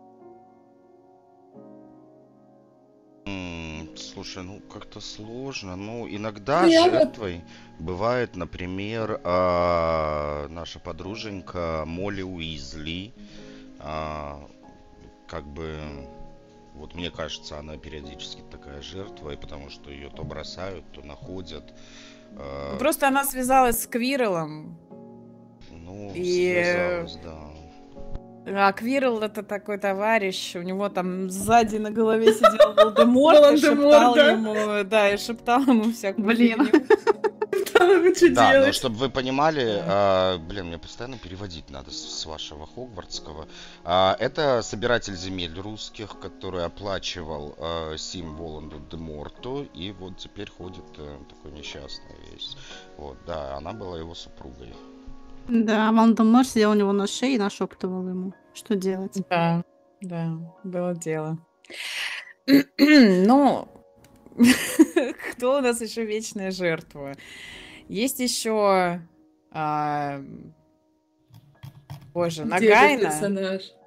М, Слушай, ну как-то сложно. Ну, иногда Ну, я вот... жертвой бывает, например, а, наша подруженька Молли Уизли. А, Как бы, вот мне кажется, она периодически такая жертва, и потому что ее то бросают, то находят. А, Просто она связалась с Квиррелом. Ну, И связалась, да. а Квиррел — это такой товарищ, у него там сзади на голове сидел Волдеморт и Волан-де-Морт, шептал да? ему, да, и шептал ему всякую Блин. фигню. Там ему что Да, но делать? чтобы вы понимали, Да. а, блин, мне постоянно переводить надо с, с вашего хогвартского. А, это собиратель земель русских, который оплачивал а, Сим Воланду де Морту, и вот теперь ходит э, такой несчастный весь. Вот, да, она была его супругой. Да, Волан-де-Морт сидел у него на шее и нашептывал ему, что делать. Да, да, было дело. Ну, кто у нас еще вечная жертва? Есть еще, а, боже, Где этот Нагайна. персонаж?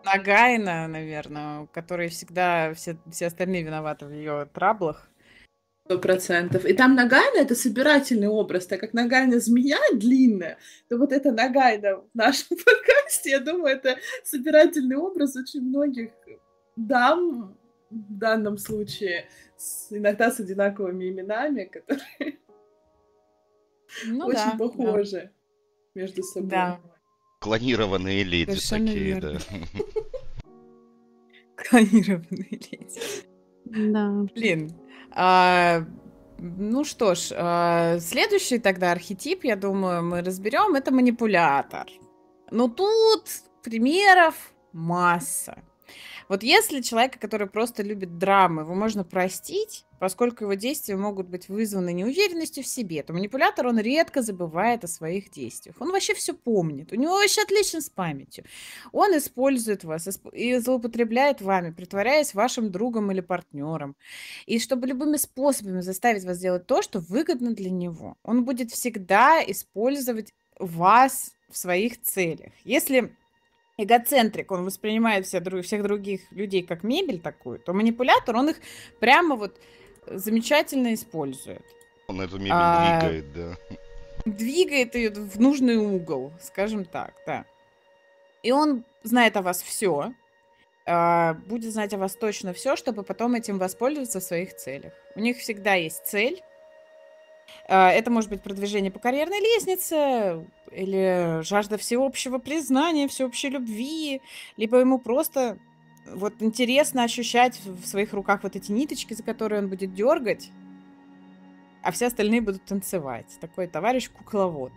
Нагайна, наверное, у которой всегда все, все остальные виноваты в ее траблах. Сто процентов. И там Нагайна — это собирательный образ, так как Нагайна змея длинная, то вот это Нагайна в нашем подкасте, я думаю, это собирательный образ очень многих дам в данном случае, с, иногда с одинаковыми именами, которые Ну очень да, да, похожи между собой. да, Клонированные леди совершенно такие, верно. да. Клонированные леди. Да. Блин. а, ну что ж, а, следующий тогда архетип, я думаю, мы разберем, это манипулятор. Но тут примеров масса. Вот если человека, который просто любит драмы, его можно простить, поскольку его действия могут быть вызваны неуверенностью в себе, то манипулятор, он редко забывает о своих действиях. Он вообще все помнит, у него вообще отлично с памятью. Он использует вас исп- и злоупотребляет вами, притворяясь вашим другом или партнером. И чтобы любыми способами заставить вас делать то, что выгодно для него. Он будет всегда использовать вас в своих целях. Если эгоцентрик, он воспринимает все дру- всех других людей как мебель такую, то манипулятор, он их прямо вот замечательно использует. Он эту мебель А, двигает, да. Двигает ее в нужный угол, скажем так, да. И он знает о вас все, будет знать о вас точно все, чтобы потом этим воспользоваться в своих целях. У них всегда есть цель. А, Это может быть продвижение по карьерной лестнице, или жажда всеобщего признания, всеобщей любви, либо ему просто вот интересно ощущать в в своих руках вот эти ниточки, за которые он будет дергать, а все остальные будут танцевать. Такой товарищ кукловод.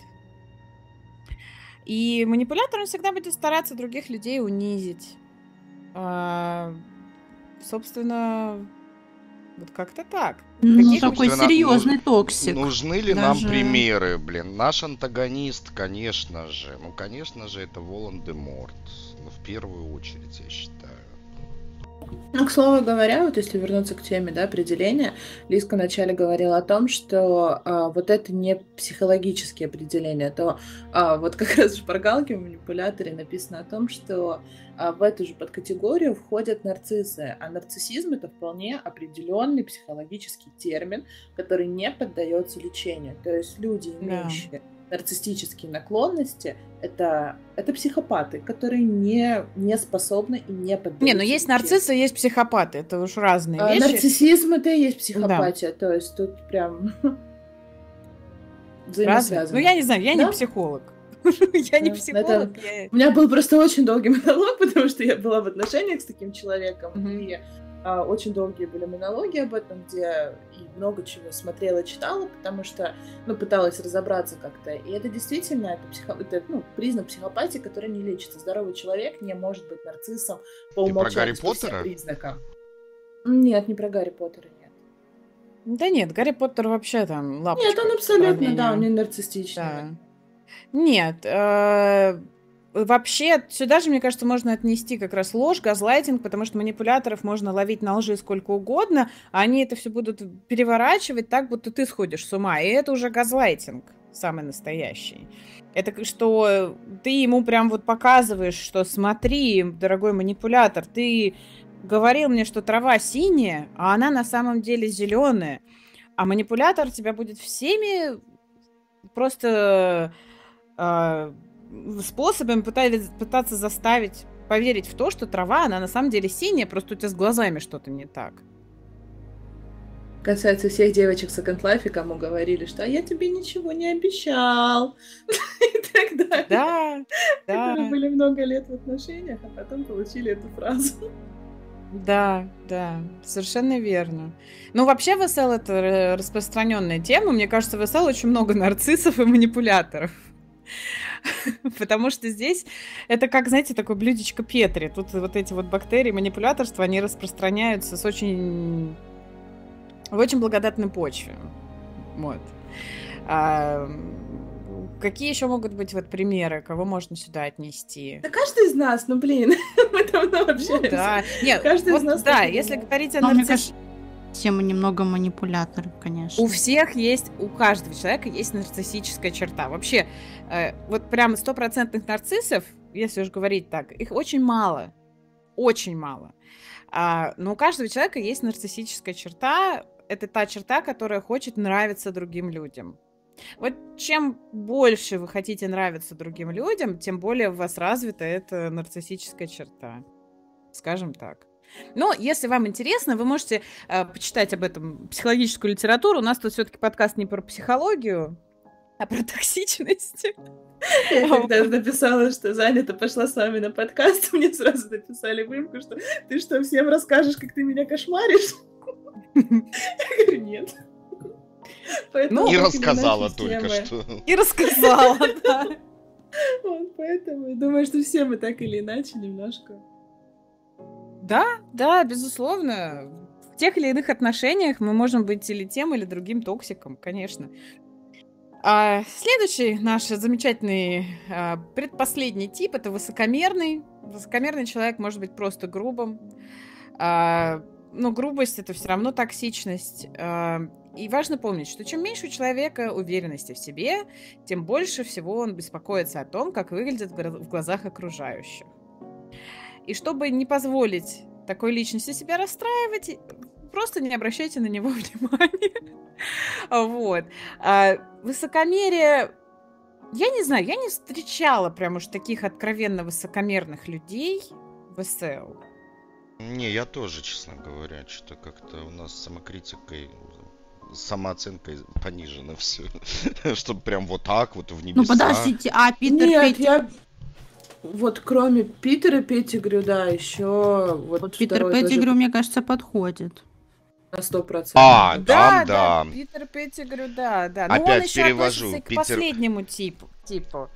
И манипулятор, он всегда будет стараться других людей унизить. А, Собственно, вот как-то так. Ну, Каких такой Собственно, серьезный нуж- токсик. нужны ли нам Даже примеры, блин? Наш антагонист, конечно же. Ну, конечно же, это Волан-де-Морт. Ну, в первую очередь, я считаю. Ну, к слову говоря, вот если вернуться к теме, да, определения, Лизка вначале говорила о том, что а, вот это не психологические определения, то а, вот как раз в шпаргалке в манипуляторе написано о том, что а, в эту же подкатегорию входят нарциссы, а нарциссизм — это вполне определенный психологический термин, который не поддается лечению. То есть люди, Да. имеющие нарциссические наклонности, это, это психопаты, которые не, не способны и не поддаются Не, ну есть лечению. нарциссы, есть психопаты. Это уж разные А, вещи. нарциссизм — это и есть Да, психопатия, то есть тут прям разные. Ну, взаимосвязано. я не знаю, я не Да? психолог. Я не Да. Это... психолог, я... У меня был просто очень долгий монолог, потому что я была в отношениях с таким человеком, Мгм. и а, очень долгие были монологи об этом, где и много чего смотрела, читала, потому что, ну, пыталась разобраться как-то. И это действительно, это, психо... это ну, признак психопатии, который не лечится. Здоровый человек не может быть нарциссом по Ты про Гарри умолчанию, по всем Поттера? признакам. Нет, не про Гарри Поттера, нет. Да нет, Гарри Поттер вообще там Нет, лапочка он по абсолютно, да, он сравнению. не нарциссичный. Да. Нет, э, вообще сюда же, мне кажется, можно отнести как раз ложь, газлайтинг, потому что манипуляторов можно ловить на лжи сколько угодно, а они это все будут переворачивать так, будто ты сходишь с ума. И это уже газлайтинг самый настоящий. Это к- что ты ему прям вот показываешь, что смотри, дорогой манипулятор, ты говорил мне, что трава синяя, а она на самом деле зеленая. А манипулятор тебя будет всеми просто а, способами пытались, пытаться заставить поверить в то, что трава, она на самом деле синяя, просто у тебя с глазами что-то не так. Касается всех девочек с Second Life, кому говорили, что «А я тебе ничего не обещал» и так далее. Да, Которые да, были много лет в отношениях, а потом получили эту фразу. да, да, совершенно верно. Ну, вообще в эс эл это э, распространенная тема. Мне кажется, в эс эл очень много нарциссов и манипуляторов. Потому что здесь это как, знаете, такое блюдечко Петри. Тут вот эти вот бактерии манипуляторства, они распространяются с очень... в очень благодатной почве. Вот. А, какие еще могут быть вот примеры, кого можно сюда отнести? Да каждый из нас, ну блин, мы давно Ну общаемся. да. Нет, Каждый вот из нас да, так если думает. говорить о Но мне нарцисс... кажется, все мы немного манипуляторы, конечно. У всех есть, у каждого человека есть нарциссическая черта. Вообще, э, вот прямо стопроцентных нарциссов, если уж говорить так, их очень мало. очень мало. А, но у каждого человека есть нарциссическая черта. Это та черта, которая хочет нравиться другим людям. Вот чем больше вы хотите нравиться другим людям, тем более у вас развита эта нарциссическая черта. Скажем так. Но если вам интересно, вы можете э, почитать об этом психологическую литературу. У нас тут все-таки подкаст не про психологию, а про токсичность. Я когда написала, что занята, пошла с вами на подкаст, мне сразу написали выемку, что ты что, всем расскажешь, как ты меня кошмаришь? Я говорю, нет. Поэтому, и рассказала только что. И рассказала, да. Вот, поэтому я думаю, что все мы так или иначе немножко... Да, да, безусловно. В тех или иных отношениях мы можем быть или тем, или другим токсиком, конечно. А следующий наш замечательный а, предпоследний тип — это высокомерный. Высокомерный человек может быть просто грубым. А, но грубость — это все равно токсичность. А, и важно помнить, что чем меньше у человека уверенности в себе, тем больше всего он беспокоится о том, как выглядит в глазах окружающих. И чтобы не позволить такой личности себя расстраивать, просто не обращайте на него внимания. Вот. А высокомерие... Я не знаю, я не встречала прям уж таких откровенно высокомерных людей в эс эл. Не, я тоже, честно говоря, что-то как-то у нас с самокритикой, самооценкой понижено все. Чтобы прям вот так вот в небеса. Ну подождите, а Питер Нет, Петти... я... Вот кроме Питера Петтигрю, да, еще... Вот, вот Питер Петтигрю, тоже... мне кажется, подходит. На сто процентов. А, да, там, да. да. Питер Петтигрю, да, да. Опять но он еще перевожу. относится к Питер... последнему типу. типу.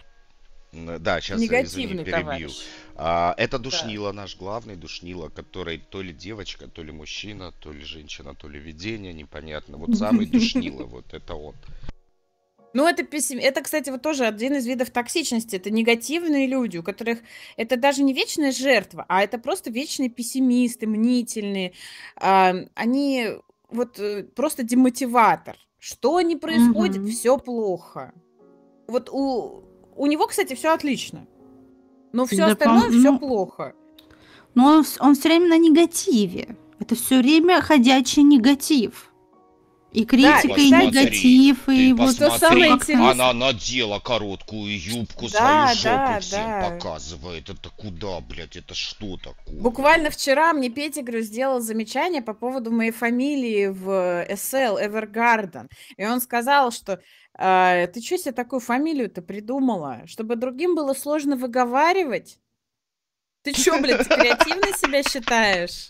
Да, сейчас, негативный извини, перебью. Товарищ. А, это Душнила, да. Наш главный Душнила, который то ли девочка, то ли мужчина, то ли женщина, то ли видение, непонятно. Вот самый Душнила, вот это он. Ну, это, пессим... это, кстати, вот тоже один из видов токсичности. Это негативные люди, у которых это даже не вечная жертва, а это просто вечные пессимисты, мнительные. А, они вот просто демотиватор. Что ни происходит, mm-hmm. все плохо. Вот у, у него, кстати, все отлично. Но все да, остальное он, все ну, плохо. Но он, он все время на негативе. Это все время ходячий негатив. И критика, да, и негатив, и вот то самое интересное. Она надела короткую юбку, да, свою жопу да, всем да. показывает. Это куда, блядь, это что такое? Буквально вчера мне Петтигрю сделал замечание по поводу моей фамилии в эс эл, Evergarden. И он сказал, что э, ты что себе такую фамилию-то придумала? Чтобы другим было сложно выговаривать? Ты что, блядь, креативно себя считаешь?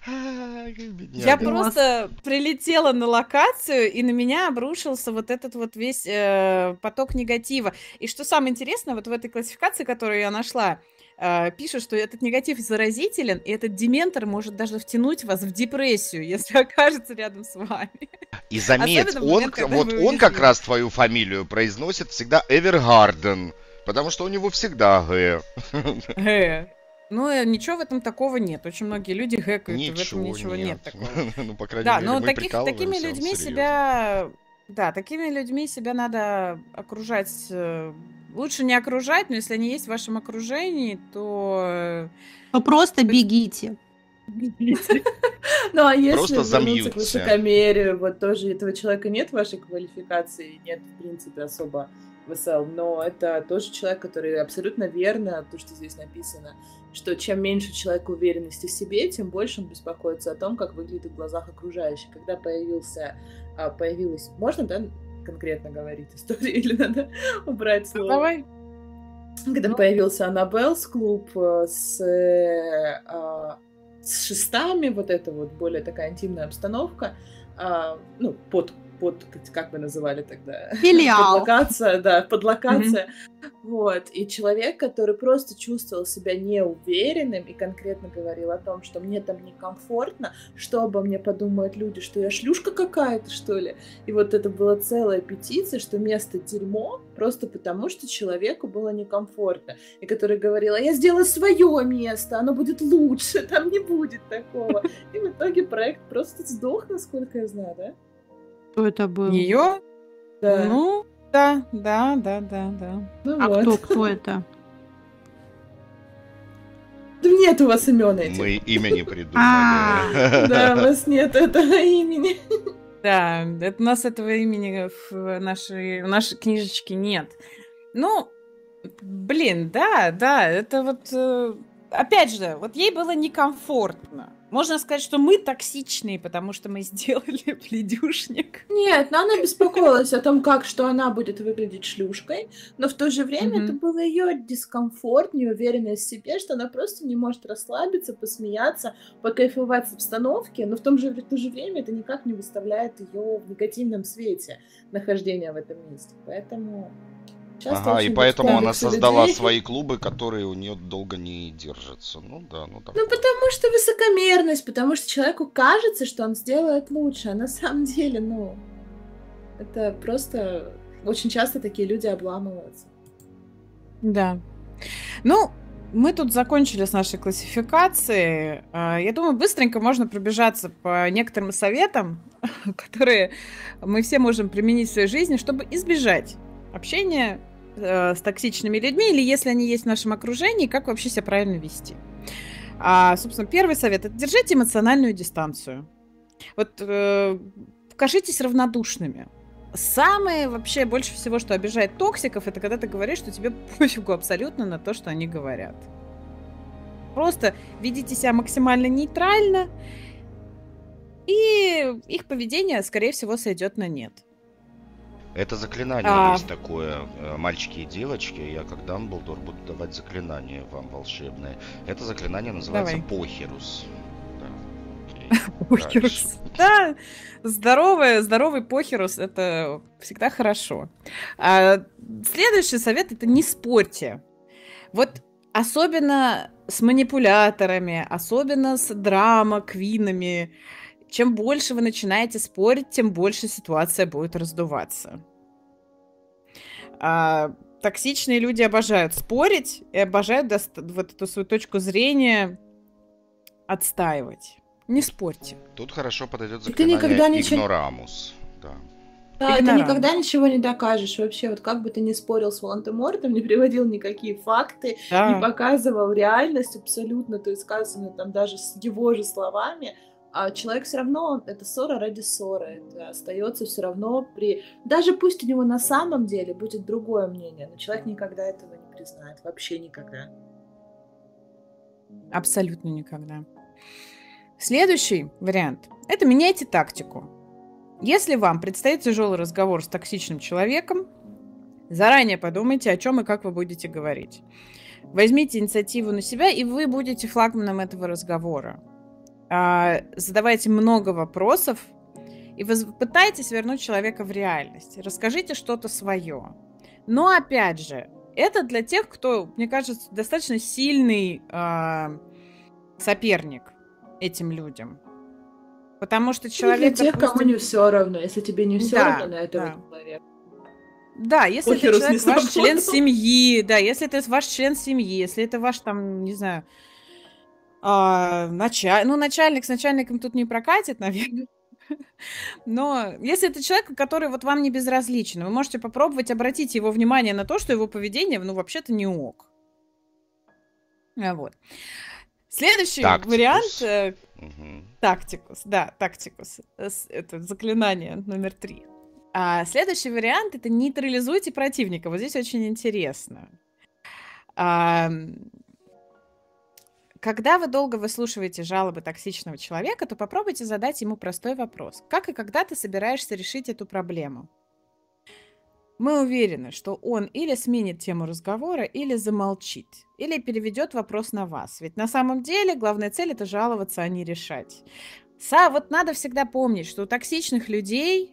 Я просто прилетела на локацию, и на меня обрушился вот этот вот весь э, поток негатива. И что самое интересное, вот в этой классификации, которую я нашла, э, пишут, что этот негатив заразителен, и этот дементор может даже втянуть вас в депрессию, если окажется рядом с вами. И заметь, он, вот он как раз твою фамилию произносит всегда Evergarden, потому что у него всегда Г. Г. Ну, ничего в этом такого нет. Очень многие люди гэкают, и в этом ничего нет, нет такого. Ну, по крайней да, мере, но мы таких, такими людьми себя... Да, такими людьми себя надо окружать... Лучше не окружать, но если они есть в вашем окружении, то... То просто бегите. Бегите. Ну, а если вернуться к высокомерию, вот тоже этого человека нет в вашей квалификации, нет, в принципе, особо в эс эл, но это тоже человек, который абсолютно верно, то, что здесь написано, что чем меньше человека уверенности в себе, тем больше он беспокоится о том, как выглядит в глазах окружающих. Когда появился, появилась... Можно, да, конкретно говорить историю, или надо убрать слово? Давай. Когда ну. появился Аннабеллс клуб с, с шестами, вот эта вот более такая интимная обстановка, ну, под под, как вы называли тогда? Филиал. Подлокация, да, подлокация. Mm-hmm. Вот. И человек, который просто чувствовал себя неуверенным и конкретно говорил о том, что мне там некомфортно, что обо мне подумают люди, что я шлюшка какая-то, что ли. И вот это была целая петиция, что место дерьмо, просто потому что человеку было некомфортно. И который говорил, а я сделаю свое место, оно будет лучше, там не будет такого. И в итоге проект просто сдох, насколько я знаю, да? Кто это был? Ее? Да. Ну, да, да, да, да, да. Ну а вот. кто, кто это? Да вы нет у вас имен этих. Мы имя не А, придумали. Да, у вас нет этого имени. Да, это, у нас этого имени в нашей, в нашей книжечке нет. Ну, блин, да, да, это вот... э, Опять же, вот ей было некомфортно. Можно сказать, что мы токсичные, потому что мы сделали пледюшник. Нет, но она беспокоилась о том, как что она будет выглядеть шлюшкой, но в то же время это Мгм. был ее дискомфорт, неуверенность в себе, что она просто не может расслабиться, посмеяться, покайфовать с обстановки, но в том же, в то же время это никак не выставляет ее в негативном свете нахождения в этом месте. Поэтому часто Ага, и очень вот поэтому она комплексы создала людей. свои клубы, которые у нее долго не держатся. Ну да, ну Ну, такое. потому что высокомерность, потому что человеку кажется, что он сделает лучше, а на самом деле, ну, это просто очень часто такие люди обламываются. Да. Ну, мы тут закончили с нашей классификацией. А, Я думаю, быстренько можно пробежаться по некоторым советам, которые мы все можем применить в своей жизни, чтобы избежать общения э, с токсичными людьми, или если они есть в нашем окружении, как вообще себя правильно вести. А, собственно, первый совет – это держите эмоциональную дистанцию. Вот э, покажитесь равнодушными. Самое вообще больше всего, что обижает токсиков, это когда ты говоришь, что тебе пофигу абсолютно на то, что они говорят. Просто ведите себя максимально нейтрально, и их поведение, скорее всего, сойдет на нет. Это заклинание А, есть такое, э, мальчики и девочки. Я как Дамблдор буду давать заклинание вам волшебное. Это заклинание называется Давай. Похерус. Да. Окей. Дальше. Похерус. Да, здоровый, здоровый похерус – это всегда хорошо. А, следующий совет – это не спорьте. Вот особенно с манипуляторами, особенно с драма-квинами. Чем больше вы начинаете спорить, тем больше ситуация будет раздуваться. А, токсичные люди обожают спорить и обожают доста- вот эту свою точку зрения отстаивать. Не спорьте. Тут хорошо подойдет И ты никогда заклинание ничего... Игнорамус. Да. Да, ты Игнорант. никогда ничего не докажешь. Вообще, вот как бы ты ни спорил с Волан-де-Мортом, не приводил никакие факты, не Да. показывал реальность абсолютно, то есть сказано там даже с его же словами, а человек все равно, это ссора ради ссоры, это остается все равно при... Даже пусть у него на самом деле будет другое мнение, но человек никогда этого не признает, вообще никогда. Абсолютно никогда. Следующий вариант – это меняйте тактику. Если вам предстоит тяжелый разговор с токсичным человеком, заранее подумайте, о чем и как вы будете говорить. Возьмите инициативу на себя, и вы будете флагманом этого разговора. А, задавайте много вопросов, и вы пытайтесь вернуть человека в реальность. Расскажите что-то свое. Но, опять же, это для тех, кто, мне кажется, достаточно сильный а, соперник этим людям. Потому что человек, для тех, допустим... кому не все равно, если тебе не все Да, равно на этого да. человека. Да, если это Похерус человек, не ваш член сработал. семьи, да, если это ваш член семьи, если это ваш, там, не знаю, а, началь... ну, начальник с начальником тут не прокатит, наверное. Но если это человек, который вот вам не безразличен, вы можете попробовать обратить его внимание на то, что его поведение, ну, вообще-то не ок. А, Вот. Следующий Тактикус. вариант... э, Мгм. Тактикус, да, тактикус. Э, с- Это заклинание номер три. А следующий вариант – это нейтрализуйте противника. Вот здесь очень интересно. Ам, Когда вы долго выслушиваете жалобы токсичного человека, то попробуйте задать ему простой вопрос. Как и когда ты собираешься решить эту проблему? Мы уверены, что он или сменит тему разговора, или замолчит, или переведет вопрос на вас. Ведь на самом деле главная цель – это жаловаться, а не решать. Са, вот надо всегда помнить, что у токсичных людей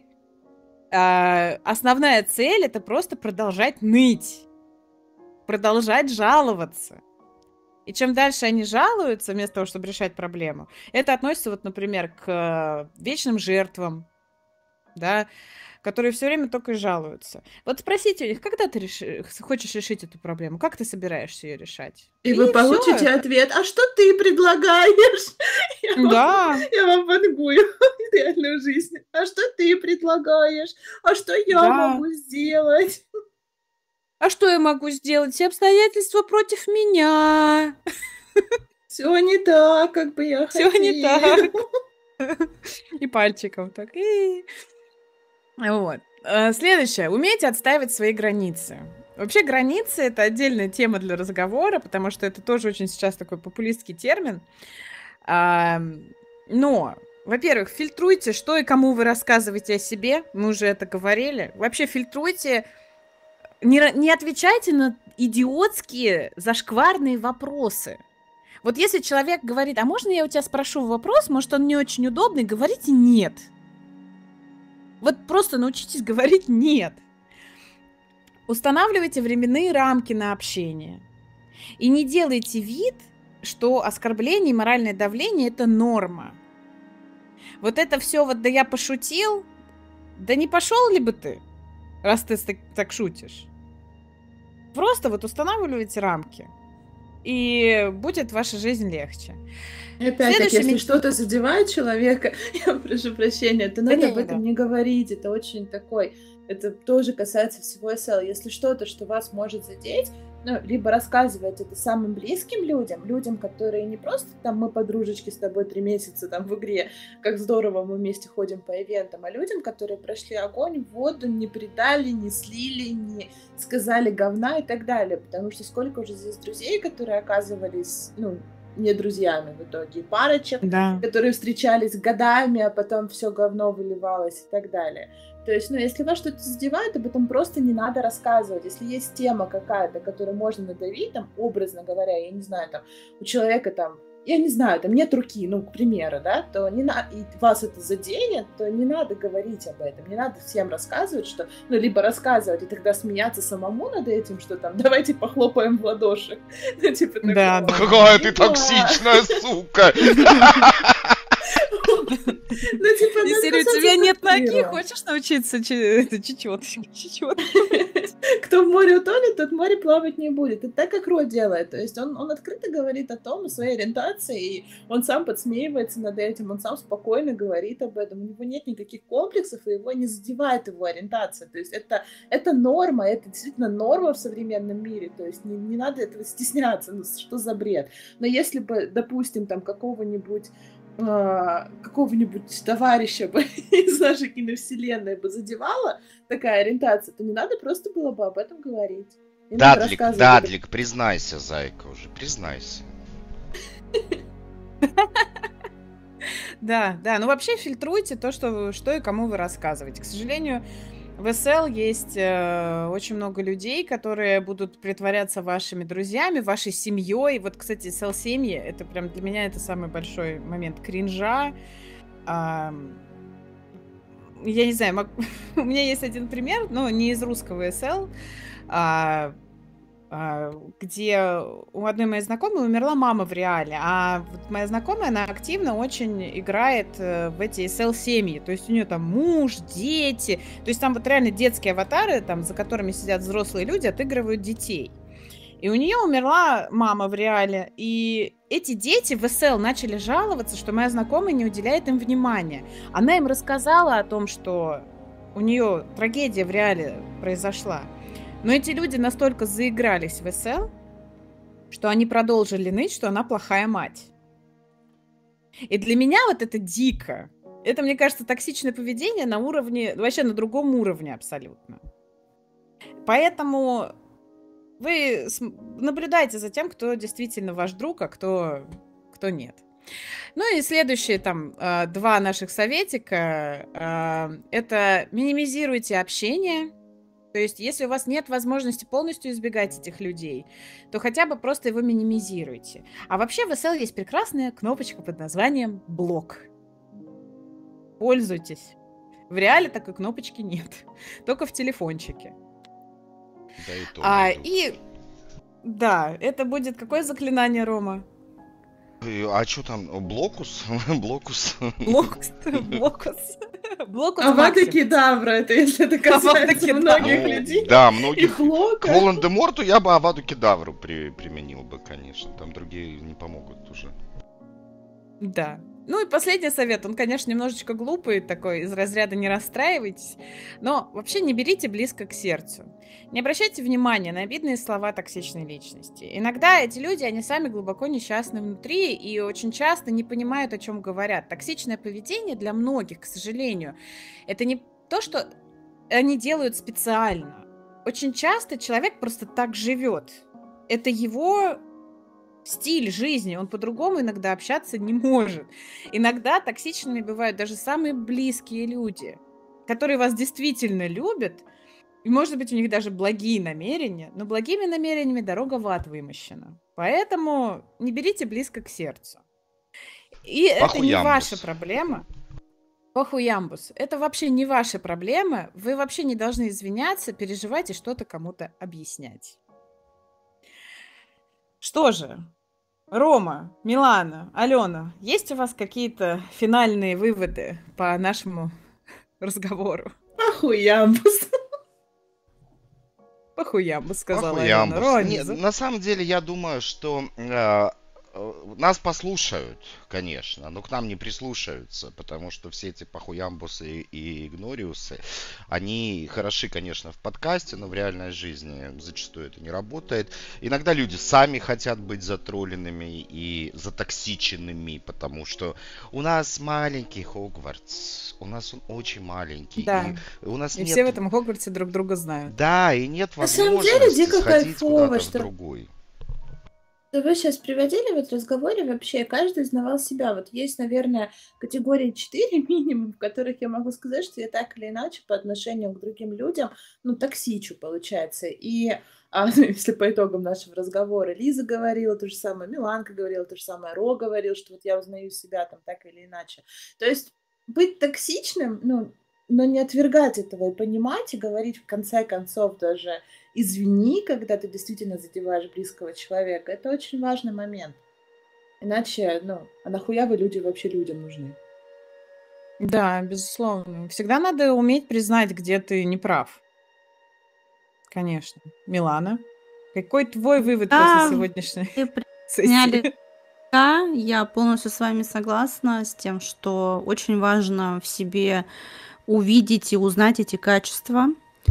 а, основная цель – это просто продолжать ныть, продолжать жаловаться. И чем дальше они жалуются, вместо того, чтобы решать проблему, это относится, вот, например, к э, вечным жертвам, да, которые все время только и жалуются. Вот спросите у них, когда ты реши- хочешь решить эту проблему, как ты собираешься ее решать? И вы всё. получите ответ, а что ты предлагаешь? Я вам- Да, Я вам вангую реальную жизнь. А что ты предлагаешь? А что я Да. могу сделать? а что я могу сделать? Все обстоятельства против меня. Все не так, как бы я Все не хотела. так. И пальчиком так. И... Вот. Э, Следующее. Умейте отстаивать свои границы. Вообще границы — это отдельная тема для разговора, потому что это тоже очень сейчас такой популистский термин. А, Но, во-первых, фильтруйте, что и кому вы рассказываете о себе. Мы уже это говорили. Вообще фильтруйте. Не, ра- не отвечайте на идиотские, зашкварные вопросы. Вот если человек говорит, а можно я у тебя спрошу вопрос, может, он не очень удобный, говорите нет. Вот просто научитесь говорить нет. Устанавливайте временные рамки на общение. И не делайте вид, что оскорбление и моральное давление – это норма. Вот это все вот, да я пошутил, да не пошел ли бы ты, раз ты так, так шутишь. Просто вот устанавливайте рамки. И будет ваша жизнь легче. И опять-таки, Следующий если ми- что-то задевает человека, я прошу прощения, то Да надо не, об не, этом да. не говорить. Это очень такой... Это тоже касается всего эс эл. Если что-то, что вас может задеть, ну, либо рассказывать это самым близким людям, людям, которые не просто там мы подружечки с тобой три месяца там в игре, как здорово мы вместе ходим по ивентам, а людям, которые прошли огонь, воду, не предали, не слили, не сказали говна и так далее. Потому что сколько уже здесь друзей, которые оказывались, ну, не друзьями в итоге, парочек, Да. которые встречались годами, а потом все говно выливалось и так далее. То есть, ну, если вас что-то задевает, об этом просто не надо рассказывать. Если есть тема какая-то, которую можно надавить, там, образно говоря, я не знаю, там, у человека там, я не знаю, там нет руки, ну, к примеру, да, то не надо, и вас это заденет, то не надо говорить об этом, не надо всем рассказывать, что, ну, либо рассказывать, и тогда смеяться самому над этим, что там, давайте похлопаем в ладоши. Ну, типа такого. Да, да. Какая ты Не надо. токсичная сука! Ну, типа, Из надо серии, у сказать тебя нет ноги, структуру. хочешь научиться че- это, чечет? Чечет. Кто в море утонет, тот в море плавать не будет. Это так, как Ро делает. То есть он, он открыто говорит о том, о своей ориентации, и он сам подсмеивается над этим, он сам спокойно говорит об этом. У него нет никаких комплексов, и его не задевает его ориентация. То есть это, это норма, это действительно норма в современном мире. То есть не, не надо этого стесняться, ну что за бред. Но если бы, допустим, там какого-нибудь а, какого-нибудь товарища бы из нашей киновселенной бы задевала такая ориентация, то не надо просто было бы об этом говорить. Не надо Дадлик, рассказывать. Дадлик, признайся, зайка, уже, признайся. Да, да. Ну вообще фильтруйте то, что, вы- что и кому вы рассказываете. К сожалению, в эс эл есть э, очень много людей, которые будут притворяться вашими друзьями, вашей семьей. Вот, кстати, эс эл-семьи, это прям для меня это самый большой момент кринжа. Ам, я не знаю, мог- у меня есть один пример, но не из русского эс эл, а, а, где у одной моей знакомой умерла мама в реале, а вот моя знакомая, она активно очень играет э, в эти эс эл-семьи, то есть у нее там муж, дети, то есть там вот реально детские аватары, там, за которыми сидят взрослые люди, отыгрывают детей. И у нее умерла мама в реале, и эти дети в эс эл начали жаловаться, что моя знакомая не уделяет им внимания. Она им рассказала о том, что у нее трагедия в реале произошла. Но эти люди настолько заигрались в эс эл, что они продолжили ныть, что она плохая мать. И для меня вот это дико. Это, мне кажется, токсичное поведение на уровне, вообще на другом уровне абсолютно. Поэтому вы см- наблюдайте за тем, кто действительно ваш друг, а кто, кто нет. Ну и следующие там э, два наших советика. э, Это минимизируйте общение. То есть, если у вас нет возможности полностью избегать этих людей, то хотя бы просто его минимизируйте. А вообще в эс эл есть прекрасная кнопочка под названием «Блок». Пользуйтесь. В реале такой кнопочки нет. Только в телефончике. Да и то А, найду. и да, это будет какое заклинание, Рома? Э, А что там? О, Блокус? Блокус. Блокус. Блокус. Блокус Авада Максим. Кедавра, это если это Авада касается Кедавра. многих Ну, людей. да, И многих. К Блока. Волан-де-Морту я бы Аваду Кедавру при- применил бы, конечно. Там другие не помогут уже. Да. Ну и последний совет, он, конечно, немножечко глупый такой, из разряда не расстраивайтесь, но вообще не берите близко к сердцу. Не обращайте внимания на обидные слова токсичной личности. Иногда эти люди, они сами глубоко несчастны внутри и очень часто не понимают, о чем говорят. Токсичное поведение для многих, к сожалению, это не то, что они делают специально. Очень часто человек просто так живет. Это его стиль жизни, он по-другому иногда общаться не может. Иногда токсичными бывают даже самые близкие люди, которые вас действительно любят, и, может быть, у них даже благие намерения, но благими намерениями дорога в ад вымощена. Поэтому не берите близко к сердцу. И это не ваша проблема. Похуямбус. Это вообще не ваша проблема. Вы вообще не должны извиняться, переживать и что-то кому-то объяснять. Что же, Рома, Милана, Алена, есть у вас какие-то финальные выводы по нашему разговору? Похуямбус. Похуямбус, сказала Алена. Нет, на самом деле, я думаю, что э, нас послушают, конечно, но к нам не прислушаются, потому что все эти похуямбусы и игнориусы, они хороши, конечно, в подкасте, но в реальной жизни зачастую это не работает. Иногда люди сами хотят быть затролленными и затоксиченными, потому что у нас маленький Хогвартс, у нас он очень маленький. Да, и, у нас и нет... все в этом Хогвартсе друг друга знают. Да, и нет возможности на самом деле, дико сходить куда-то что... в другой. Вы сейчас приводили вот в разговоре вообще, каждый узнавал себя. Вот есть, наверное, категории четыре минимум, в которых я могу сказать, что я так или иначе по отношению к другим людям, ну, токсичу, получается. И а, ну, если по итогам нашего разговора Лиза говорила то же самое, Миланка говорила то же самое, Ро говорил, что вот я узнаю себя там так или иначе. То есть быть токсичным, ну, но не отвергать этого и понимать, и говорить в конце концов даже извини, когда ты действительно задеваешь близкого человека, это очень важный момент. Иначе, ну, а нахуя вы люди вообще людям нужны? Да, безусловно. Всегда надо уметь признать, где ты не прав. Конечно. Милана, какой твой вывод Да, после сегодняшней вы сессии? приняли. Да, я полностью с вами согласна с тем, что очень важно в себе увидеть и узнать эти качества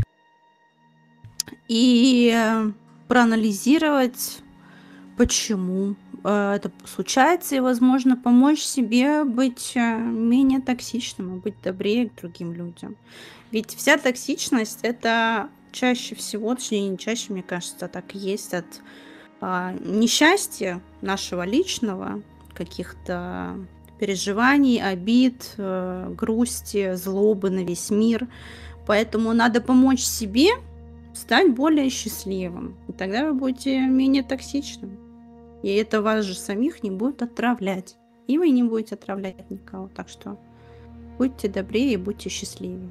и проанализировать, почему это случается, и, возможно, помочь себе быть менее токсичным и быть добрее к другим людям. Ведь вся токсичность — это чаще всего, точнее, не чаще, мне кажется, так и есть, от а, несчастья нашего личного, каких-то переживаний, обид, э, грусти, злобы на весь мир. Поэтому надо помочь себе стать более счастливым. И тогда вы будете менее токсичным. И это вас же самих не будет отравлять. И вы не будете отравлять никого. Так что будьте добрее и будьте счастливее.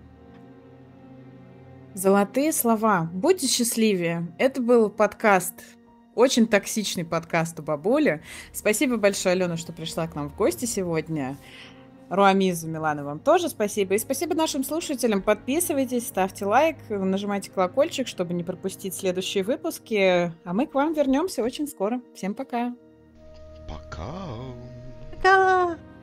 Золотые слова. Будьте счастливее. Это был подкаст, очень токсичный подкаст у бабули. Спасибо большое, Алена, что пришла к нам в гости сегодня. Руамизу, Милана, вам тоже спасибо. И спасибо нашим слушателям. Подписывайтесь, ставьте лайк, нажимайте колокольчик, чтобы не пропустить следующие выпуски. А мы к вам вернемся очень скоро. Всем пока. Пока. Пока.